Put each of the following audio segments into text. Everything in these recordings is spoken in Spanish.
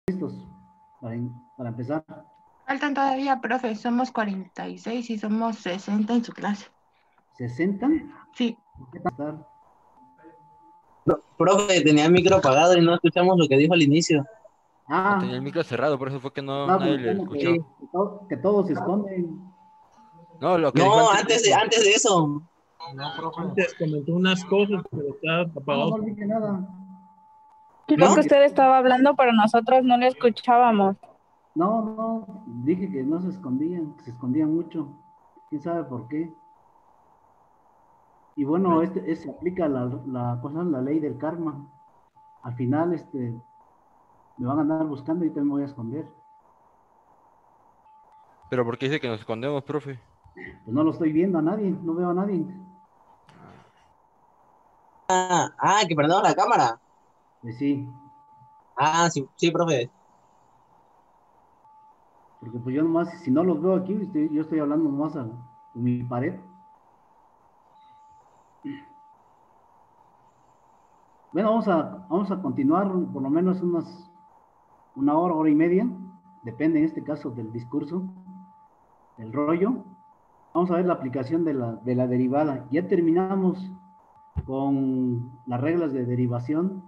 listos para empezar. Faltan todavía, profe, somos 46 y somos 60 en su clase. ¿60? Sí. ¿Qué tal? Profe, tenía el micro apagado y no escuchamos lo que dijo al inicio. No tenía el Ah, micro cerrado, por eso fue que no, estaba nadie le comentando escuchó. Sí. que todos se esconden. No, lo que dijo No, antes de eso. antes de eso. No, profe. Antes comentó unas cosas, pero está No, apagado. no dije nada. Creo ¿No? que usted estaba hablando, pero nosotros no le escuchábamos. No, dije que no se escondían, que se escondían mucho. ¿Quién sabe por qué? Y bueno, se aplica la ley del karma. Al final, me van a andar buscando y también me voy a esconder. Pero ¿por qué dice que nos escondemos, profe? Pues no lo estoy viendo a nadie, no veo a nadie. Que prendamos la cámara. Pues sí, Sí, sí, profe. porque pues yo nomás, si no los veo aquí, yo estoy hablando nomás con mi pared. Bueno, vamos a continuar por lo menos una hora y media, depende en este caso del discurso, del rollo. Vamos a ver la aplicación de la derivada. Ya terminamos con las reglas de derivación.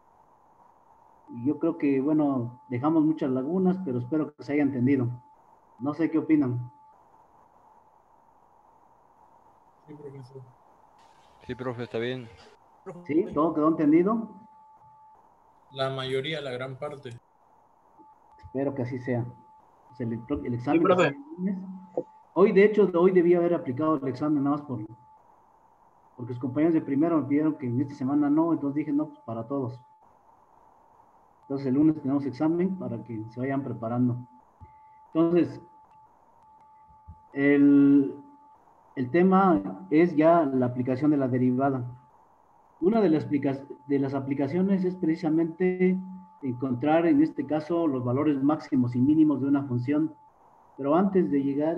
Yo creo que, bueno, dejamos muchas lagunas, pero espero que se haya entendido. No sé qué opinan. Sí, profesor. Sí, profe, está bien. ¿Sí? ¿Todo quedó entendido? La mayoría, la gran parte. Espero que así sea. Pues el Sí, examen que profe. sale el lunes. Hoy, de hecho, hoy debía haber aplicado el examen nada más porque los compañeros de primero me pidieron que en esta semana no, entonces dije no, pues para todos. Entonces el lunes tenemos examen para que se vayan preparando. Entonces, el, el tema es ya la aplicación de la derivada. Una de las aplicaciones es precisamente encontrar, en este caso, los valores máximos y mínimos de una función. Pero antes de llegar,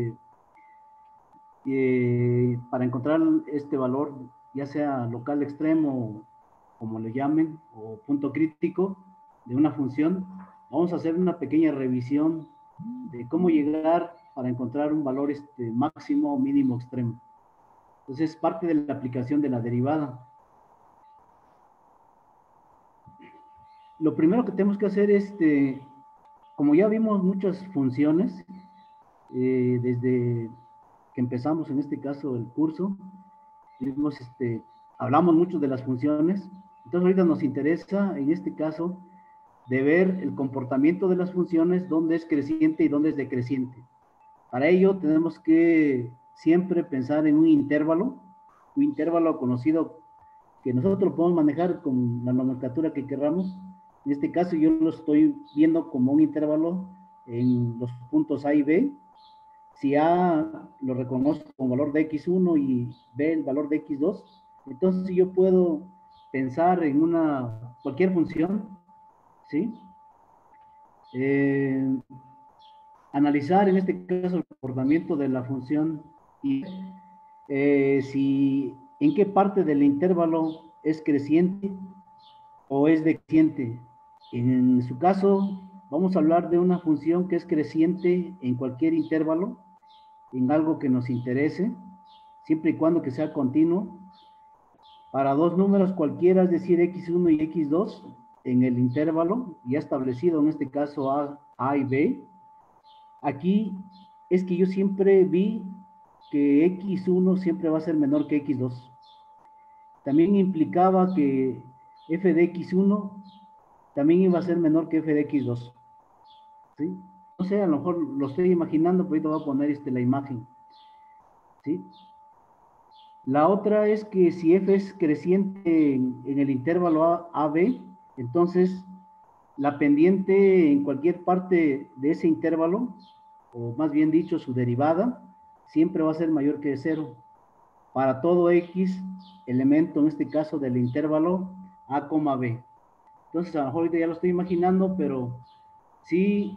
para encontrar este valor, ya sea local extremo, como le llamen, o punto crítico de una función, vamos a hacer una pequeña revisión de cómo llegar para encontrar un valor máximo o mínimo extremo. Entonces, es parte de la aplicación de la derivada. Lo primero que tenemos que hacer es, como ya vimos muchas funciones, desde que empezamos en este caso el curso, vimos, hablamos mucho de las funciones, entonces ahorita nos interesa en este caso de ver el comportamiento de las funciones, dónde es creciente y dónde es decreciente. Para ello tenemos que siempre pensar en un intervalo conocido que nosotros lo podemos manejar con la nomenclatura que queramos. En este caso yo lo estoy viendo como un intervalo en los puntos A y B. Si A lo reconozco como valor de X1 y B el valor de X2, entonces yo puedo pensar en cualquier función, ¿sí? Analizar en este caso el comportamiento de la función y si en qué parte del intervalo es creciente o es decreciente. En su caso, vamos a hablar de una función que es creciente en cualquier intervalo, en algo que nos interese, siempre y cuando que sea continuo, para dos números cualquiera, es decir, x1 y x2, en el intervalo ya establecido, en este caso A y B. Aquí es que yo siempre vi que x1 siempre va a ser menor que x2. También implicaba que f de x1 también iba a ser menor que f de x2. ¿Sí? No sé, a lo mejor lo estoy imaginando, pero ahorita voy a poner la imagen. ¿Sí? La otra es que si f es creciente en el intervalo AB, entonces la pendiente en cualquier parte de ese intervalo, o más bien dicho, su derivada, siempre va a ser mayor que 0 para todo x elemento, en este caso del intervalo A, B. Entonces, a lo mejor ahorita ya lo estoy imaginando, pero sí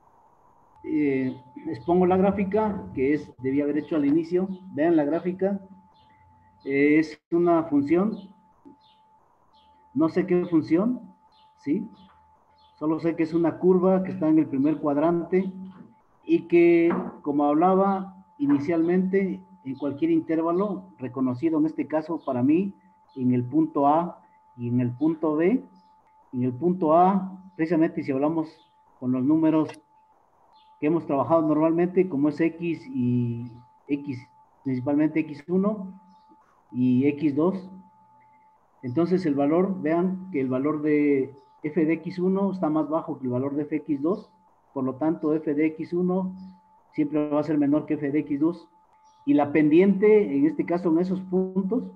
expongo la gráfica, que debía haber hecho al inicio. Vean la gráfica. Es una función, no sé qué función, ¿sí? Solo sé que es una curva que está en el primer cuadrante y que, como hablaba inicialmente, en cualquier intervalo reconocido, en este caso para mí, en el punto A y en el punto B. En el punto A, precisamente si hablamos con los números que hemos trabajado normalmente, como es X y X, principalmente X1 y X2, entonces el valor, vean que el valor de f de x1 está más bajo que el valor de fx2, por lo tanto f de x1 siempre va a ser menor que f de x2, y la pendiente, en este caso en esos puntos,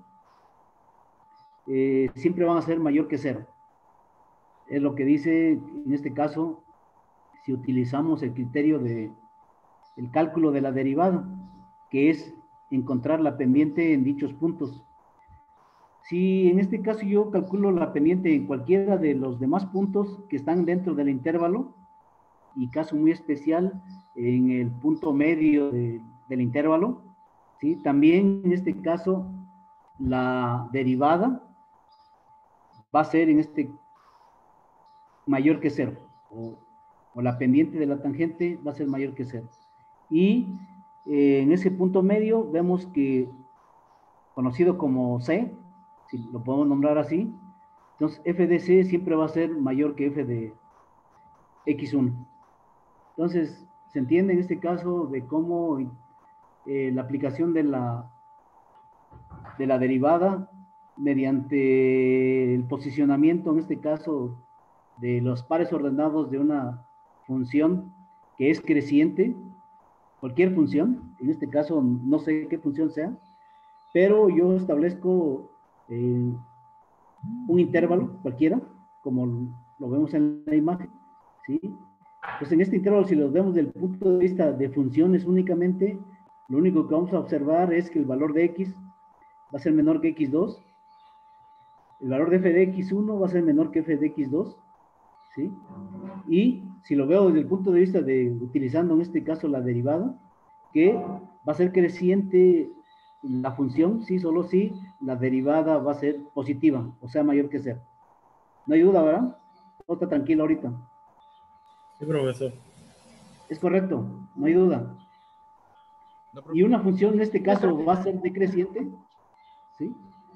siempre van a ser mayor que 0. Es lo que dice, en este caso, si utilizamos el criterio de el cálculo de la derivada, que es encontrar la pendiente en dichos puntos. Si en este caso yo calculo la pendiente en cualquiera de los demás puntos que están dentro del intervalo, y caso muy especial en el punto medio del intervalo, ¿sí? También en este caso la derivada va a ser en este mayor que 0, o la pendiente de la tangente va a ser mayor que 0. Y en ese punto medio vemos que, conocido como C, si lo podemos nombrar así, entonces f de C siempre va a ser mayor que f de x1. Entonces, se entiende en este caso de cómo la aplicación de la derivada mediante el posicionamiento, en este caso, de los pares ordenados de una función que es creciente, cualquier función, en este caso no sé qué función sea, pero yo establezco un intervalo cualquiera, como lo vemos en la imagen, ¿sí? Pues en este intervalo, si lo vemos desde el punto de vista de funciones únicamente, lo único que vamos a observar es que el valor de x va a ser menor que x2, el valor de f de x1 va a ser menor que f de x2, ¿sí? Y si lo veo desde el punto de vista de, utilizando en este caso la derivada, que va a ser creciente la función, sí, solo si la derivada va a ser positiva, o sea, mayor que 0. No hay duda, ¿verdad? Todo está tranquilo ahorita. Sí, profesor. Es correcto, no hay duda. Y una función en este caso va a ser decreciente, ¿sí?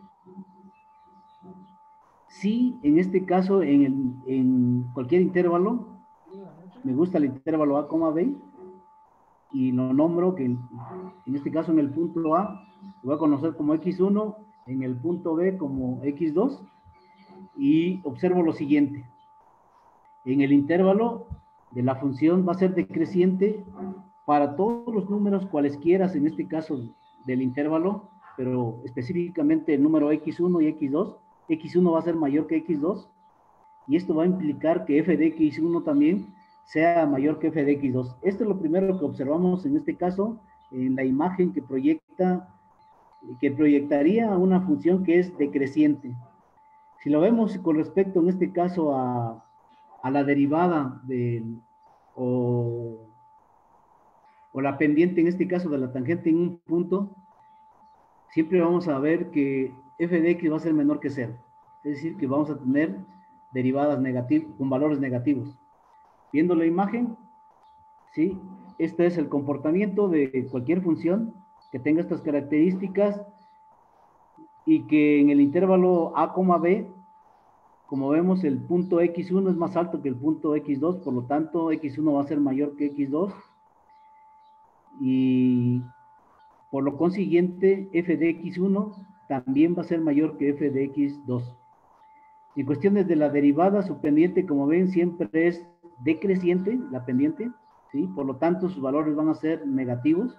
Sí, en este caso, en cualquier intervalo, me gusta el intervalo a, b, y lo nombro que en este caso en el punto A lo voy a conocer como x1, en el punto B como x2, y observo lo siguiente. En el intervalo de la función va a ser decreciente para todos los números cualesquiera, en este caso del intervalo, pero específicamente el número x1 y x2. X1 va a ser mayor que x2, y esto va a implicar que f de x1 también sea mayor que f de x2. Esto es lo primero que observamos en este caso, en la imagen que proyectaría una función que es decreciente. Si lo vemos con respecto en este caso a la derivada o la pendiente en este caso de la tangente en un punto, siempre vamos a ver que f de x va a ser menor que 0. Es decir, que vamos a tener derivadas negativas, con valores negativos. Viendo la imagen, ¿sí? Este es el comportamiento de cualquier función que tenga estas características y que en el intervalo a, b, como vemos, el punto x1 es más alto que el punto x2, por lo tanto, x1 va a ser mayor que x2, y por lo consiguiente, f de x1 también va a ser mayor que f de x2. En cuestiones de la derivada, su pendiente, como ven, siempre es decreciente, la pendiente, ¿sí? Por lo tanto, sus valores van a ser negativos.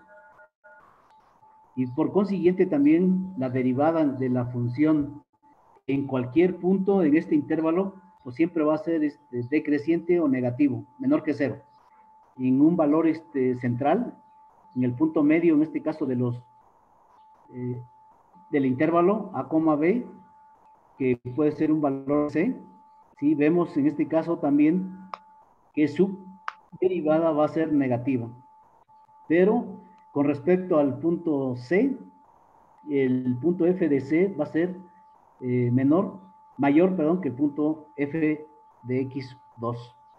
Y por consiguiente, también la derivada de la función en cualquier punto en este intervalo, pues siempre va a ser decreciente o negativo, menor que 0. Y en un valor central, en el punto medio, en este caso del intervalo a, b, que puede ser un valor c, ¿sí? Vemos en este caso también que su derivada va a ser negativa. Pero con respecto al punto c, el punto f de c va a ser mayor que el punto f de x2.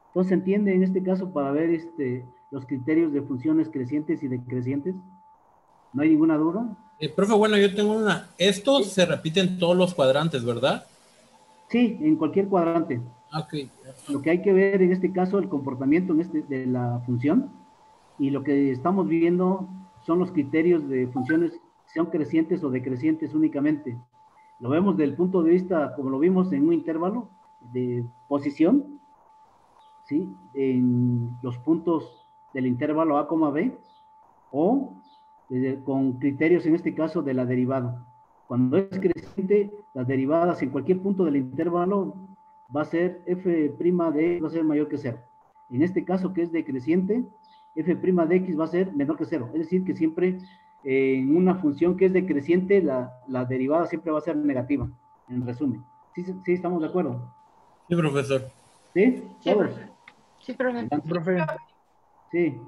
Entonces, ¿se entiende en este caso para ver los criterios de funciones crecientes y decrecientes? ¿No hay ninguna duda? Profe, bueno, yo tengo una. Esto se repite en todos los cuadrantes, ¿verdad? Sí, en cualquier cuadrante. Ok. Lo que hay que ver en este caso, el comportamiento de la función, y lo que estamos viendo son los criterios de funciones, sean crecientes o decrecientes únicamente. Lo vemos desde el punto de vista, como lo vimos en un intervalo de posición, ¿sí? En los puntos del intervalo A, B, o con criterios en este caso de la derivada. Cuando es creciente, las derivadas en cualquier punto del intervalo va a ser f' de x va a ser mayor que 0. En este caso que es decreciente, f' de x va a ser menor que 0. Es decir, que siempre en una función que es decreciente, la derivada siempre va a ser negativa, en resumen. ¿Sí estamos de acuerdo? Sí, profesor. ¿Sí? Sí, ¿Todos? profe. Sí, profe. Adelante. Profe. Sí.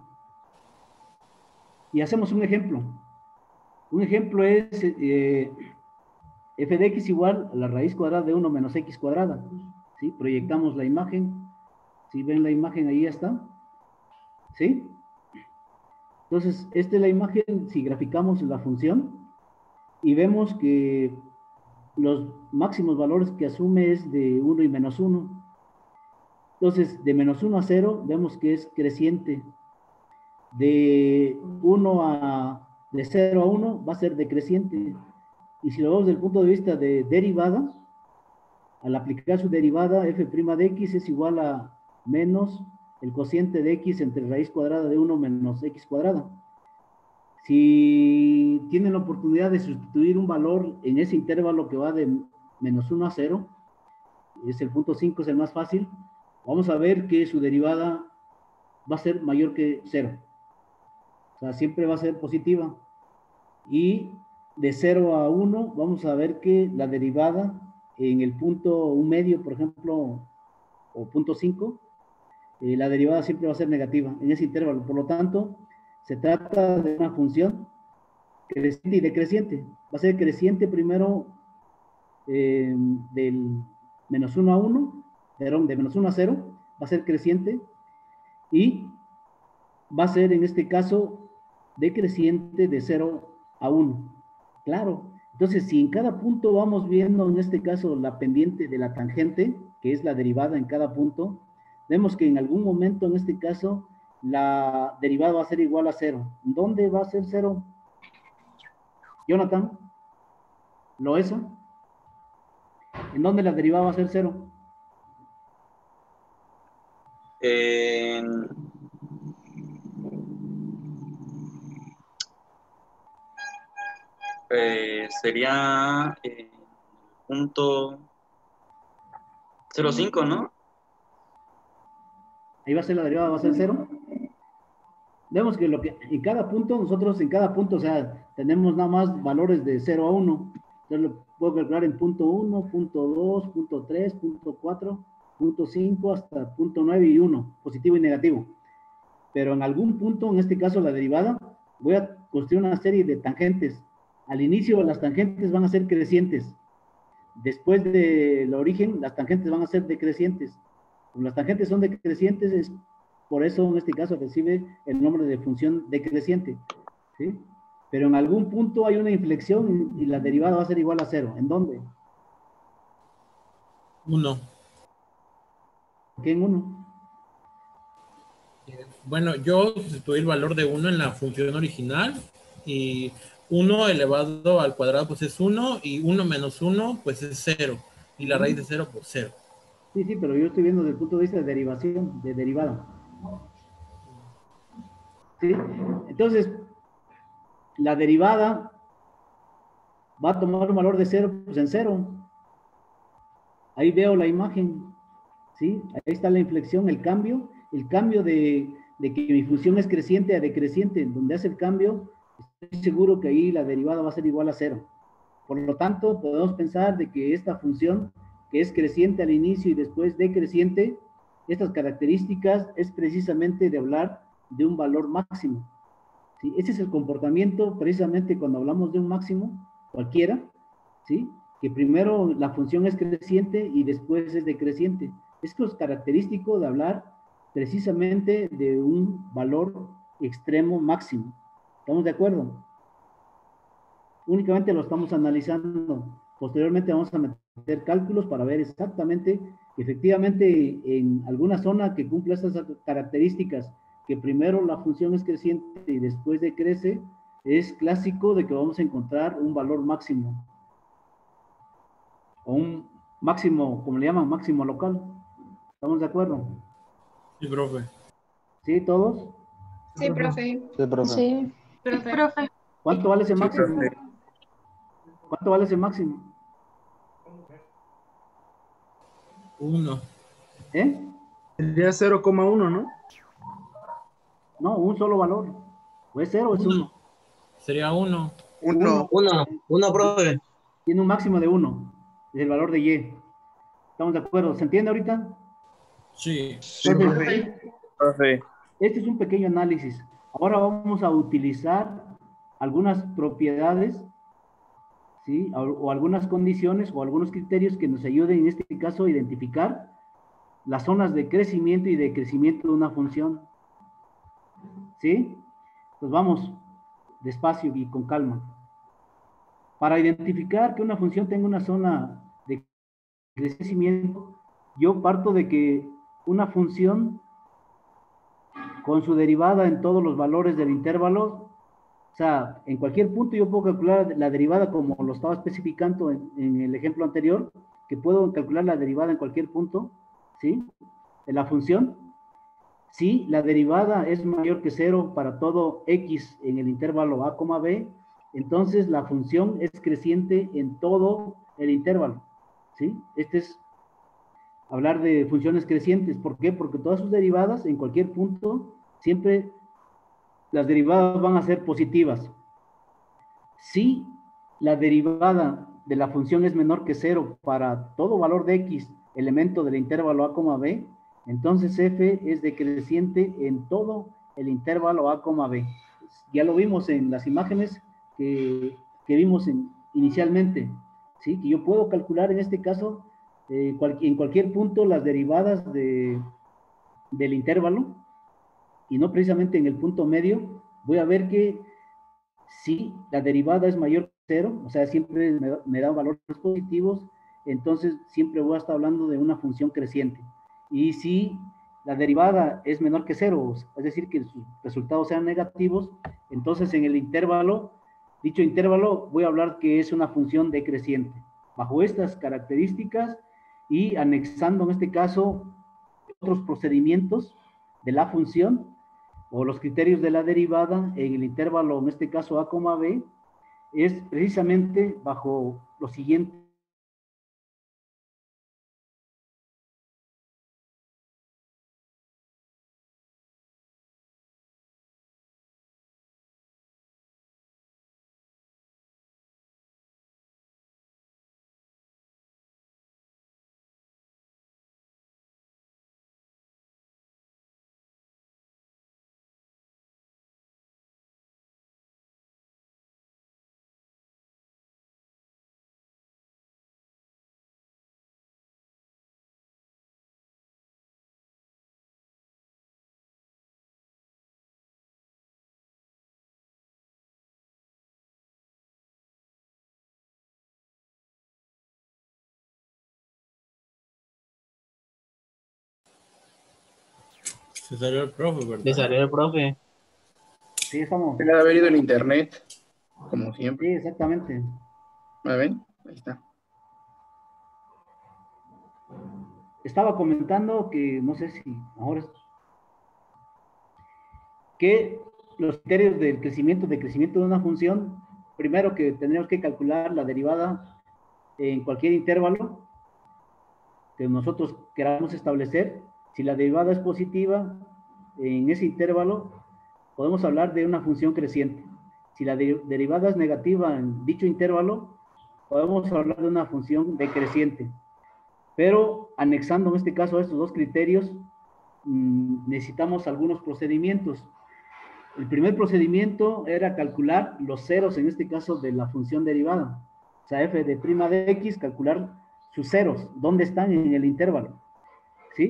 Y hacemos un ejemplo. Un ejemplo es f de x igual a la raíz cuadrada de 1 menos x cuadrada. ¿Sí? Proyectamos la imagen. Si ven la imagen, ahí está. ¿Sí? Entonces, esta es la imagen, si graficamos la función, y vemos que los máximos valores que asume es de 1 y menos 1. Entonces, de menos 1 a 0, vemos que es creciente. De 0 a 1 va a ser decreciente. Y si lo vemos desde el punto de vista de derivada, al aplicar su derivada, f' de x es igual a menos el cociente de x entre raíz cuadrada de 1 menos x cuadrada. Si tienen la oportunidad de sustituir un valor en ese intervalo que va de menos 1 a 0, es el punto 5, es el más fácil, vamos a ver que su derivada va a ser mayor que 0. O sea, siempre va a ser positiva. Y de 0 a 1, vamos a ver que la derivada en el punto 1 medio, por ejemplo, o punto 5, la derivada siempre va a ser negativa en ese intervalo. Por lo tanto, se trata de una función creciente y decreciente. Va a ser creciente primero del menos 1 a 1, perdón, de menos 1 a 0, va a ser creciente y va a ser en este caso decreciente de 0 a 1. Claro, entonces si en cada punto vamos viendo en este caso la pendiente de la tangente, que es la derivada en cada punto, vemos que en algún momento en este caso la derivada va a ser igual a 0. ¿Dónde va a ser 0? Jonathan, ¿lo es? ¿En dónde la derivada va a ser 0? Sería punto 0,5, ¿no? Ahí va a ser la derivada, va a ser 0. Vemos que en cada punto, nosotros en cada punto, o sea, tenemos nada más valores de 0 a 1. Entonces lo puedo calcular en punto 1, punto 2, punto 3, punto 4, punto 5, hasta punto 9 y 1, positivo y negativo. Pero en algún punto, en este caso la derivada, voy a construir una serie de tangentes. Al inicio las tangentes van a ser crecientes. Después del origen, las tangentes van a ser decrecientes. Como las tangentes son decrecientes, es por eso en este caso recibe el nombre de función decreciente. ¿Sí? Pero en algún punto hay una inflexión y la derivada va a ser igual a 0. ¿En dónde? 1. ¿Por qué en 1? Bueno, yo sustituí el valor de 1 en la función original y 1 elevado al cuadrado pues es 1 y 1 menos 1 pues es 0 y la raíz de 0 pues 0. Sí, pero yo estoy viendo desde el punto de vista de derivación, de derivada. ¿Sí? Entonces, la derivada va a tomar un valor de 0, pues en 0. Ahí veo la imagen, ¿sí? Ahí está la inflexión, el cambio de que mi función es creciente a decreciente, donde hace el cambio, estoy seguro que ahí la derivada va a ser igual a 0. Por lo tanto, podemos pensar de que esta función, que es creciente al inicio y después decreciente, estas características es precisamente de hablar de un valor máximo. ¿Sí? Ese es el comportamiento precisamente cuando hablamos de un máximo, cualquiera, ¿sí? Que primero la función es creciente y después es decreciente. Esto es característico de hablar precisamente de un valor extremo máximo. ¿Estamos de acuerdo? Únicamente lo estamos analizando. Posteriormente vamos a meter cálculos para ver exactamente que efectivamente en alguna zona que cumpla estas características, que primero la función es creciente y después decrece, es clásico de que vamos a encontrar un valor máximo. O un máximo, como le llaman, máximo local. ¿Estamos de acuerdo? Sí, profe. ¿Sí, todos? Sí, profe. Sí, profe. Sí. Profe. ¿Cuánto vale ese Sí, máximo? profe. ¿Cuánto vale ese máximo? 1. ¿Eh? Sería 0,1, ¿no? No, un solo valor. ¿O es 0 o es 1? Sería 1. 1. 1, profe. Tiene un máximo de 1. Es el valor de y. ¿Estamos de acuerdo? ¿Se entiende ahorita? Sí. Sí, profe. Profe. Este es un pequeño análisis. Ahora vamos a utilizar algunas propiedades, ¿sí? O algunas condiciones o algunos criterios que nos ayuden en este caso a identificar las zonas de crecimiento y decrecimiento de una función. ¿Sí? Pues vamos despacio y con calma. Para identificar que una función tenga una zona de crecimiento, yo parto de que una función con su derivada en todos los valores del intervalo, o sea, en cualquier punto yo puedo calcular la derivada como lo estaba especificando en el ejemplo anterior, que puedo calcular la derivada en cualquier punto, ¿sí? De la función. Si la derivada es mayor que 0 para todo x en el intervalo a, b, entonces la función es creciente en todo el intervalo, ¿sí? Este es hablar de funciones crecientes. ¿Por qué? Porque todas sus derivadas en cualquier punto, siempre las derivadas van a ser positivas. Si la derivada de la función es menor que 0 para todo valor de x, elemento del intervalo a, b, entonces f es decreciente en todo el intervalo a, b. Ya lo vimos en las imágenes que vimos inicialmente, ¿sí? Que yo puedo calcular en este caso en cualquier punto las derivadas del intervalo, y no precisamente en el punto medio. Voy a ver que si la derivada es mayor que 0, o sea, siempre me da valores positivos, entonces siempre voy a estar hablando de una función creciente. Y si la derivada es menor que 0, es decir, que sus resultados sean negativos, entonces en el intervalo, dicho intervalo, voy a hablar que es una función decreciente. Bajo estas características y anexando en este caso otros procedimientos de la función, o los criterios de la derivada en el intervalo, en este caso a, b, es precisamente bajo lo siguiente. Se salió el profe, ¿verdad? Le salió el profe. Sí, estamos. Debe de haber ido el internet, como Sí, siempre. exactamente. ¿Me ven? Ahí está. Estaba comentando que, no sé si ahora, que los criterios del crecimiento, de una función, primero que tendríamos que calcular la derivada en cualquier intervalo que nosotros queramos establecer. Si la derivada es positiva en ese intervalo, podemos hablar de una función creciente. Si la derivada es negativa en dicho intervalo, podemos hablar de una función decreciente. Pero anexando en este caso a estos dos criterios, necesitamos algunos procedimientos. El primer procedimiento era calcular los ceros, en este caso de la función derivada. O sea, f de' de x, calcular sus ceros, dónde están en el intervalo. ¿Sí?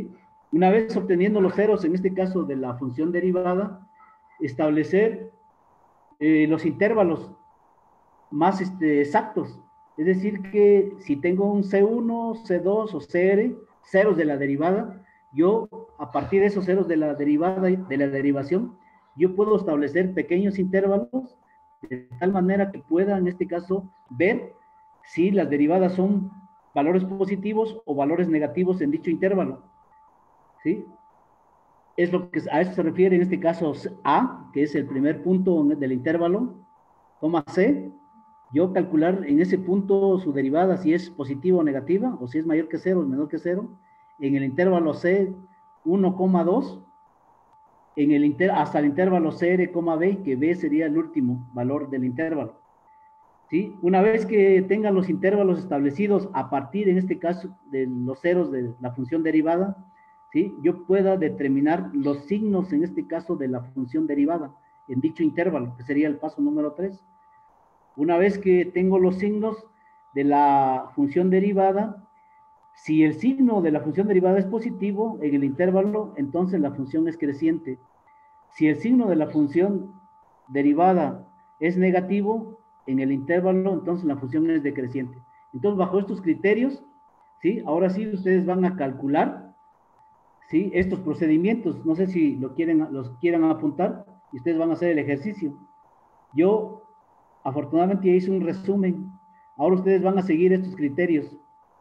Una vez obteniendo los ceros, en este caso de la función derivada, establecer los intervalos más exactos. Es decir, que si tengo un C1, C2 o CR, ceros de la derivada, yo a partir de esos ceros de la derivada, de la derivación, yo puedo establecer pequeños intervalos de tal manera que pueda, en este caso, ver si las derivadas son valores positivos o valores negativos en dicho intervalo. ¿Sí? Es lo que a eso se refiere en este caso A, que es el primer punto del intervalo, coma C, yo calcular en ese punto su derivada si es positiva o negativa, o si es mayor que 0 o menor que 0, en el intervalo C 1,2, hasta el intervalo CR, B, que B sería el último valor del intervalo. ¿Sí? Una vez que tengan los intervalos establecidos a partir, en este caso, de los ceros de la función derivada, ¿sí? Yo pueda determinar los signos, en este caso, de la función derivada en dicho intervalo, que sería el paso número 3. Una vez que tengo los signos de la función derivada, si el signo de la función derivada es positivo en el intervalo, entonces la función es creciente. Si el signo de la función derivada es negativo en el intervalo, entonces la función es decreciente. Entonces, bajo estos criterios, ¿sí? Ahora sí ustedes van a calcular, ¿sí? Estos procedimientos. No sé si los quieran apuntar y ustedes van a hacer el ejercicio. Yo, afortunadamente, ya hice un resumen. Ahora ustedes van a seguir estos criterios.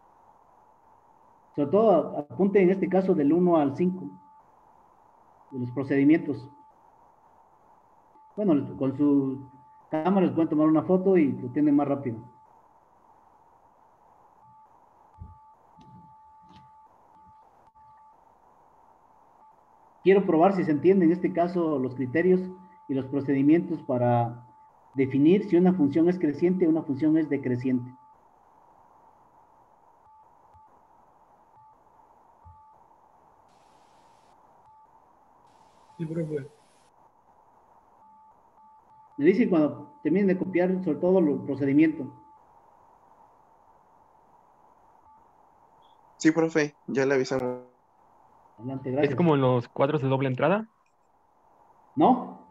Sobre todo, apunten en este caso del 1 al 5, de los procedimientos. Bueno, con su cámara les pueden tomar una foto y lo tienen más rápido. Quiero probar si se entienden en este caso los criterios y los procedimientos para definir si una función es creciente o una función es decreciente. Sí, profe. Me dicen cuando terminen de copiar, sobre todo los procedimientos. Sí, profe, ya le avisamos. Adelante, ¿Es gracias. como en los cuadros de doble entrada? ¿No?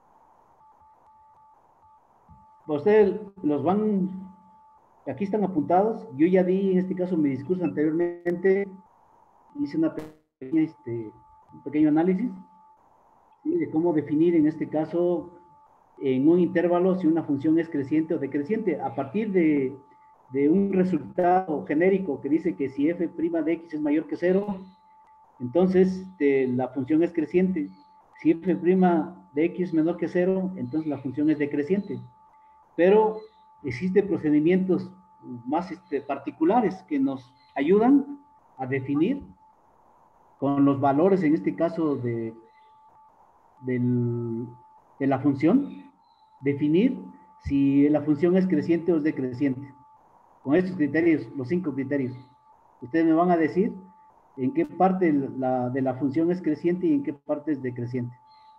Ustedes los van, aquí están apuntados. Yo ya di en este caso mi discurso anteriormente, hice una pequeña, un pequeño análisis, ¿sí? De cómo definir en este caso en un intervalo si una función es creciente o decreciente, a partir de un resultado genérico que dice que si f' de x es mayor que 0, entonces la función es creciente. Si f' de x es menor que 0, entonces la función es decreciente. Pero existen procedimientos más particulares que nos ayudan a definir con los valores, en este caso de la función, definir si la función es creciente o es decreciente. Con estos criterios, los 5 criterios. Ustedes me van a decir en qué parte de la función es creciente y en qué parte es decreciente.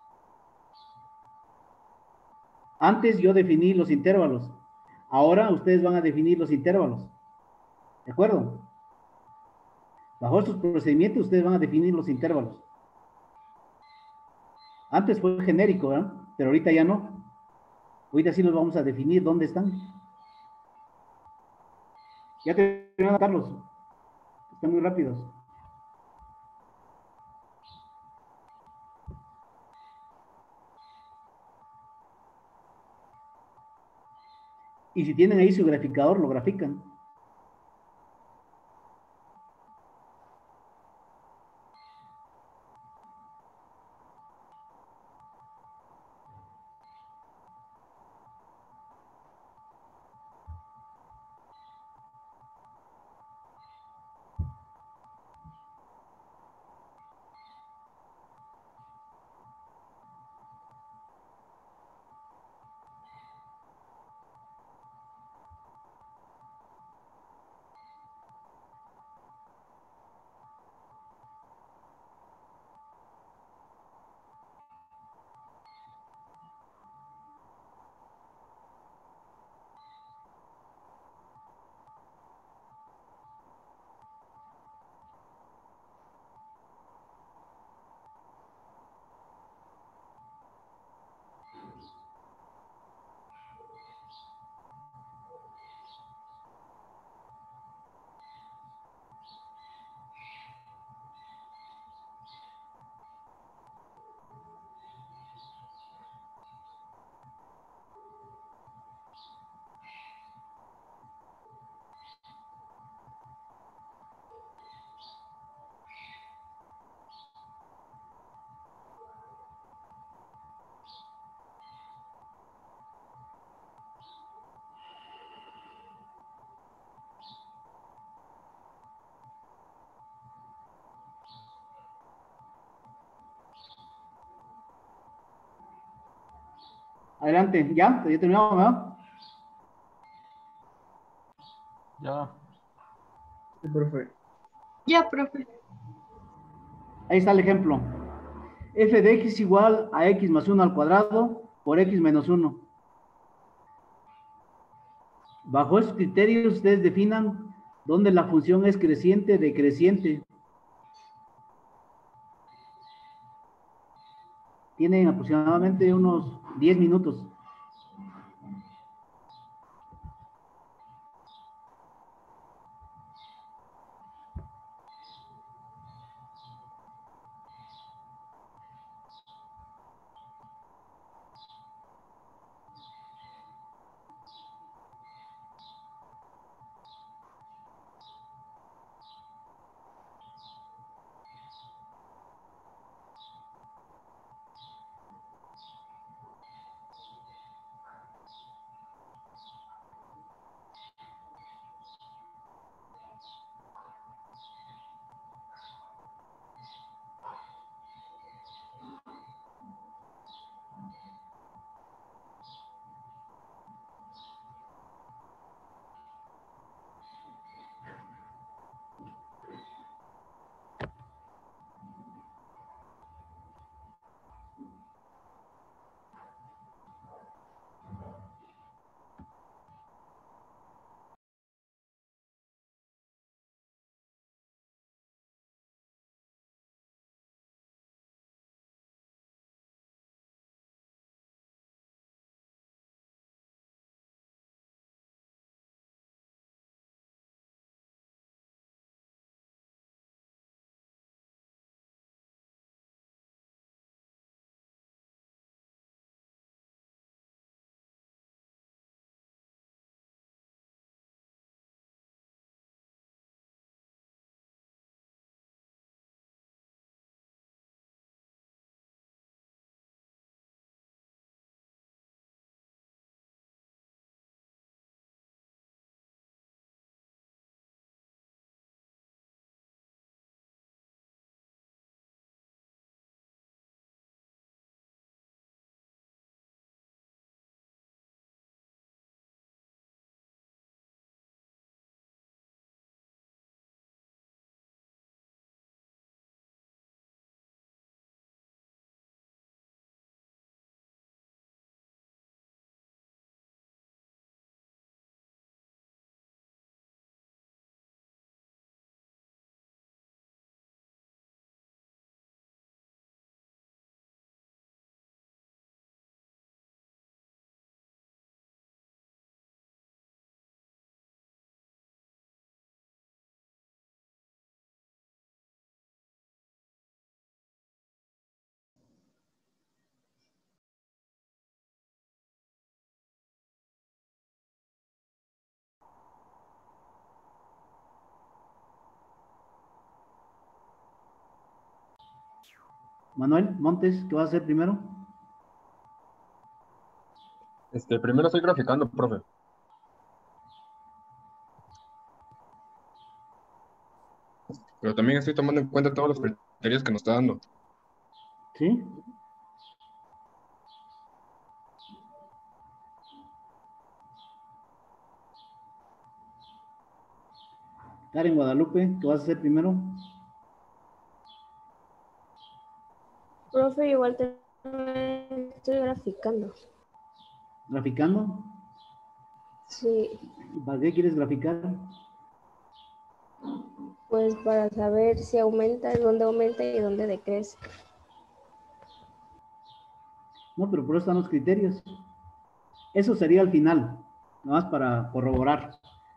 Antes yo definí los intervalos. Ahora ustedes van a definir los intervalos. ¿De acuerdo? Bajo estos procedimientos ustedes van a definir los intervalos. Antes fue genérico, ¿verdad? Pero ahorita ya no. Ahorita sí los vamos a definir dónde están. Ya terminaron, Carlos. Están muy rápidos. Y si tienen ahí su graficador, lo grafican. Adelante, ¿ya? ¿Ya terminamos, verdad? Ya. Sí, profe. Ya, profe. Ahí está el ejemplo. F de x igual a x más 1 al cuadrado por x menos 1. Bajo esos criterios, ustedes definan dónde la función es creciente, decreciente. Tienen aproximadamente unos 10 minutos. Manuel Montes, ¿qué vas a hacer primero? Primero estoy graficando, profe. Pero también estoy tomando en cuenta todos los criterios que nos está dando. ¿Sí? Karen Guadalupe, ¿qué vas a hacer primero? Profe, igual estoy graficando. ¿Graficando? Sí, ¿Para qué quieres graficar? pues para saber si aumenta, dónde aumenta y dónde decrece. No, pero por eso están los criterios. Eso sería al final, nada más para corroborar.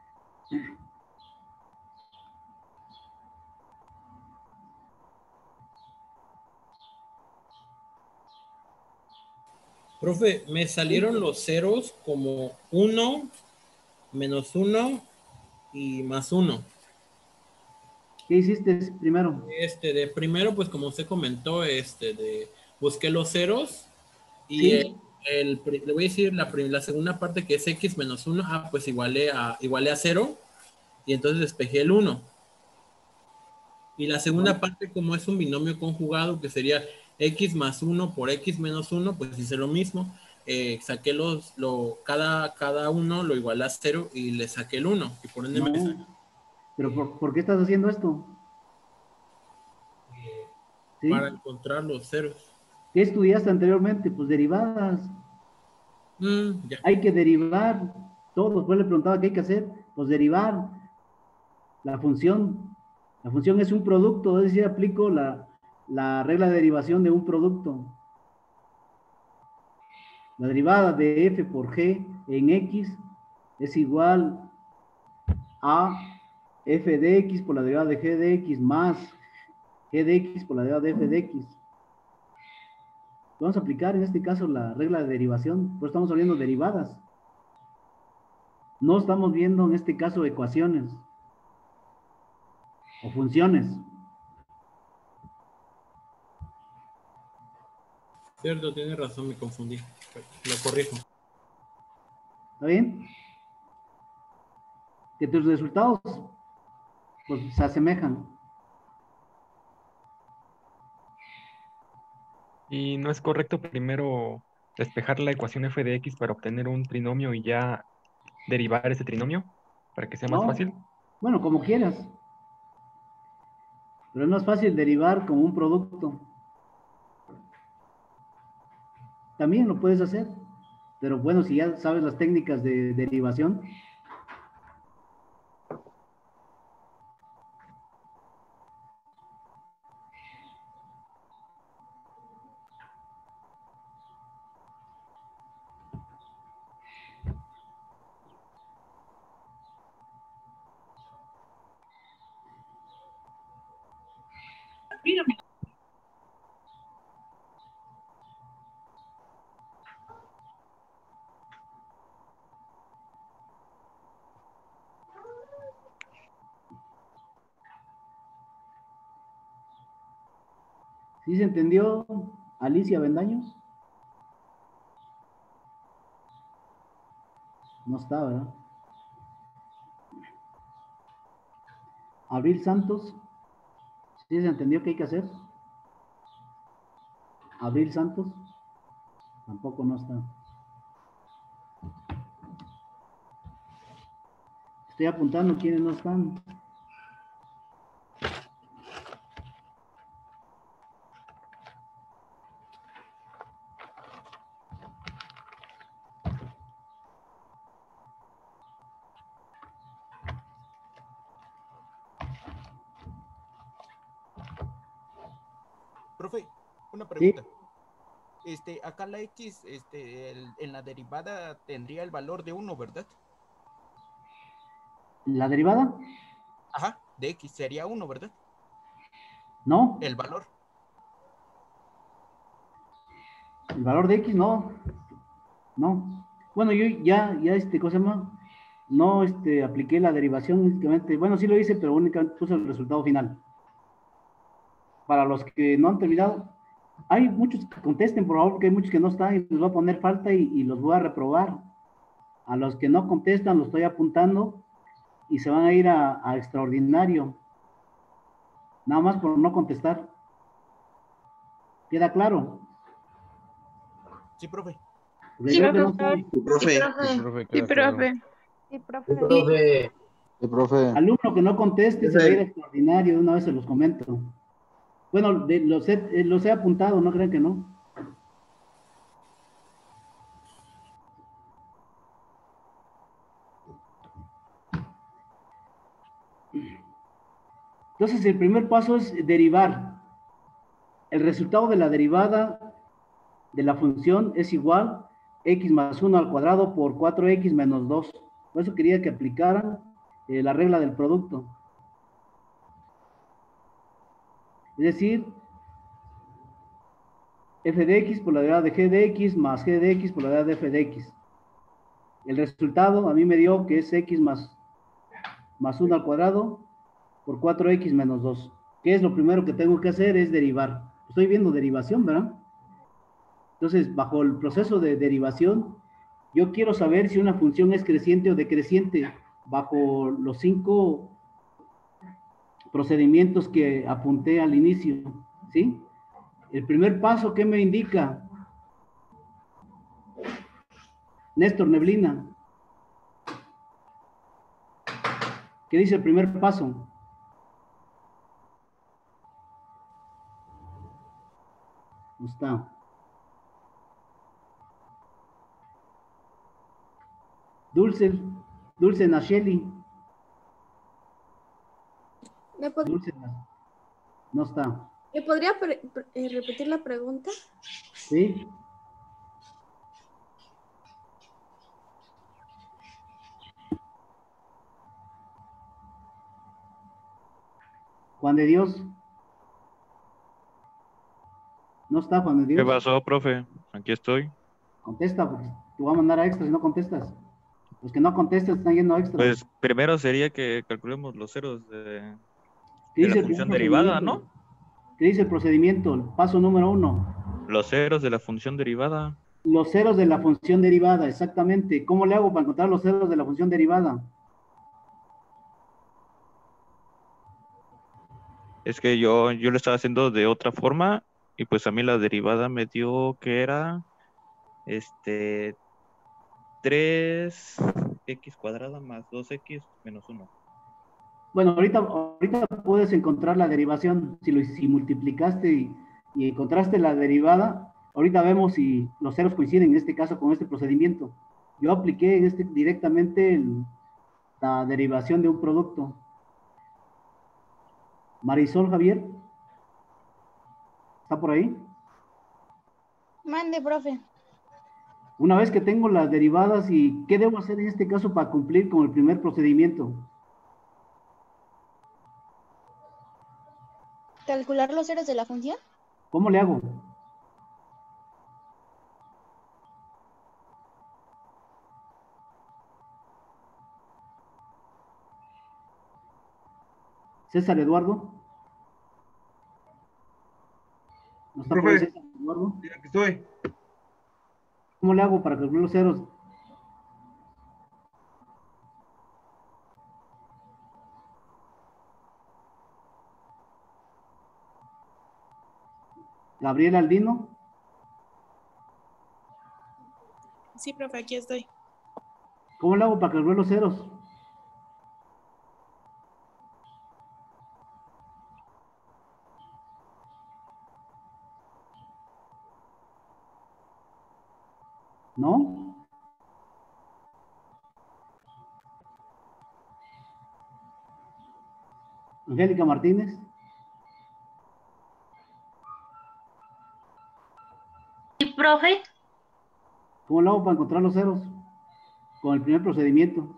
Profe, me salieron los ceros como 1, menos 1 y más 1. ¿Qué hiciste primero? De primero, pues como usted comentó, busqué los ceros y Sí. le voy a decir la segunda parte que es x menos 1, pues igualé a 0 y entonces despejé el 1. Y la segunda parte, como es un binomio conjugado, que sería x más 1 por x menos 1, pues hice lo mismo. saqué cada uno lo igualé a 0 y le saqué el 1. Y por ende me salió. ¿Pero por qué estás haciendo esto? ¿Sí? Para encontrar los ceros. ¿Qué estudiaste anteriormente? Pues derivadas. Ya. Hay que derivar. Todos, pues le preguntaba qué hay que hacer. Pues derivar. La función es un producto, es decir, aplico la regla de derivación de un producto. La derivada de f por g en x es igual a f de x por la derivada de g de x más g de x por la derivada de f de x. Vamos a aplicar en este caso la regla de derivación, pues estamos viendo derivadas. No estamos viendo en este caso ecuaciones o funciones. Cierto, tiene razón, me confundí. Lo corrijo. ¿Está bien? Que tus resultados pues se asemejan. ¿Y no es correcto primero despejar la ecuación f de x para obtener un trinomio y ya derivar ese trinomio para que sea más fácil? Bueno, como quieras. Pero es más fácil derivar como un producto. También lo puedes hacer. Pero bueno, si ya sabes las técnicas de derivación. ¿Sí se entendió, Alicia Bendaños? No está, ¿verdad? Abril Santos. ¿Sí se entendió qué hay que hacer? Abril Santos. Tampoco no está. Estoy apuntando quiénes no están. Profe, una pregunta. ¿Sí? Acá la X, en la derivada tendría el valor de 1, ¿verdad? ¿La derivada? Ajá, de X sería 1, ¿verdad? No. El valor. El valor de X no. No. Bueno, yo ya cosa más. No, apliqué la derivación únicamente. Bueno, sí lo hice, pero únicamente puse el resultado final. Para los que no han terminado, hay muchos que contesten, por favor, porque hay muchos que no están y les voy a poner falta y los voy a reprobar. A los que no contestan, los estoy apuntando y se van a ir a extraordinario. Nada más por no contestar. ¿Queda claro? Sí, profe. Sí, profe. Sí, profe. Alumno que no conteste se va a ir a extraordinario, de una vez se los comento. Bueno, los he apuntado, no crean que no. Entonces, el primer paso es derivar. El resultado de la derivada de la función es igual x más 1 al cuadrado por 4x menos 2. Por eso quería que aplicaran la regla del producto. Es decir, f de x por la derivada de g de x más g de x por la derivada de f de x. El resultado a mí me dio que es x más 1 al cuadrado por 4x menos 2. ¿Qué es lo primero que tengo que hacer? Es derivar. Estoy viendo derivación, ¿verdad? Entonces, bajo el proceso de derivación, yo quiero saber si una función es creciente o decreciente bajo los 5 procedimientos que apunté al inicio, ¿sí? El primer paso, ¿qué me indica? Néstor Neblina. ¿Qué dice el primer paso? No está. Dulce Nacheli. Dulce, no está. ¿Me podría repetir la pregunta? ¿Sí? Juan de Dios. No está Juan de Dios. ¿Qué pasó, profe? Aquí estoy. Contesta, porque te voy a mandar a extra si no contestas. Los que no contestan están yendo a extra. Pues primero sería que calculemos los ceros de ¿Qué la dice el función primer derivada, procedimiento? ¿no? ¿Qué dice el procedimiento? El paso número 1. Los ceros de la función derivada. Los ceros de la función derivada, exactamente. ¿Cómo le hago para encontrar los ceros de la función derivada? Es que yo lo estaba haciendo de otra forma y pues a mí la derivada me dio que era 3x cuadrada más 2x menos 1. Bueno, ahorita puedes encontrar la derivación. Si multiplicaste y encontraste la derivada, ahorita vemos si los ceros coinciden en este caso con este procedimiento. Yo apliqué directamente la derivación de un producto. Marisol Javier, ¿está por ahí? Mande, profe. Una vez que tengo las derivadas, ¿y qué debo hacer en este caso para cumplir con el primer procedimiento? ¿Calcular los ceros de la función? ¿Cómo le hago? César Eduardo. ¿No está por ahí César Eduardo? Sí, aquí estoy. ¿Cómo le hago para calcular los ceros? Gabriel Aldino. Sí, profe, aquí estoy. ¿Cómo le hago para calcular los ceros? ¿No? Angélica Martínez. ¿Y profe? ¿Cómo le hago para encontrar los ceros? Con el primer procedimiento.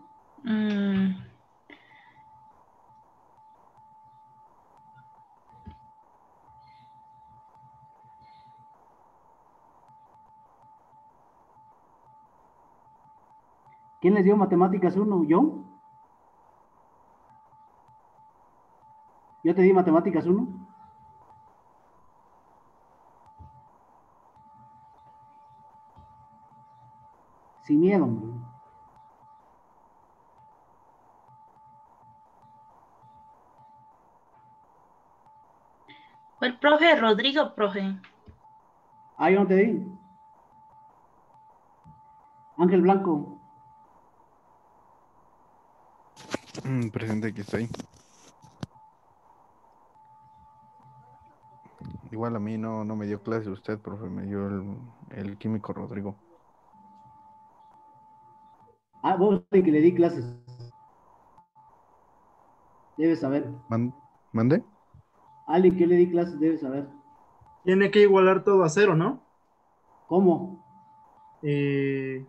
¿Quién les dio matemáticas 1? ¿Yo? ¿Yo te di matemáticas 1? Sin miedo, hombre. Fue el profe Rodrigo, profe. Ah, yo no te di. Ángel Blanco. Presente, aquí estoy. Igual a mí no me dio clase usted, profe, me dio el químico Rodrigo. Ah, vos que le di clases. Debes saber. ¿Mande? Alguien que le di clases debe saber. Tiene que igualar todo a 0, ¿no? ¿Cómo? En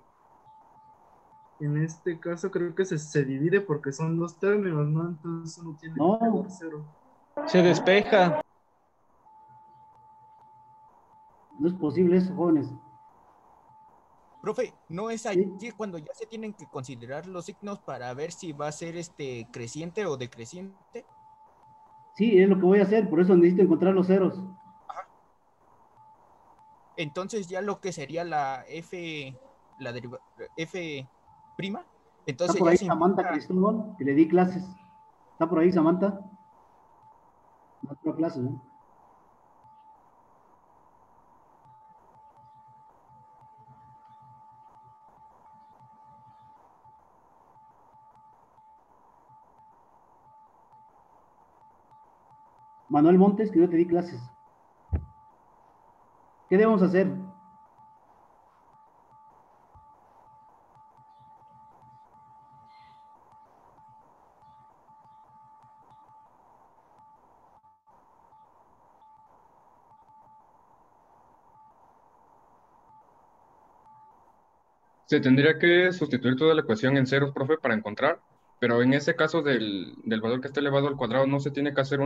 este caso creo que se divide porque son dos términos, ¿no? Entonces uno tiene que quedar 0. Se despeja. No es posible eso, jóvenes. Profe, ¿no es allí cuando ya se tienen que considerar los signos para ver si va a ser creciente o decreciente? Sí, es lo que voy a hacer, por eso necesito encontrar los ceros. Ajá. Entonces ya lo que sería la F, F prima, entonces ¿Está por ya ahí se Samantha implica... Cristóbal? Que le di clases. ¿Está por ahí Samantha? No tengo clases, ¿no? Manuel Montes, que yo te di clases. ¿Qué debemos hacer? Se tendría que sustituir toda la ecuación en ceros, profe, para encontrar, pero en ese caso del valor que está elevado al cuadrado, ¿no se tiene que hacer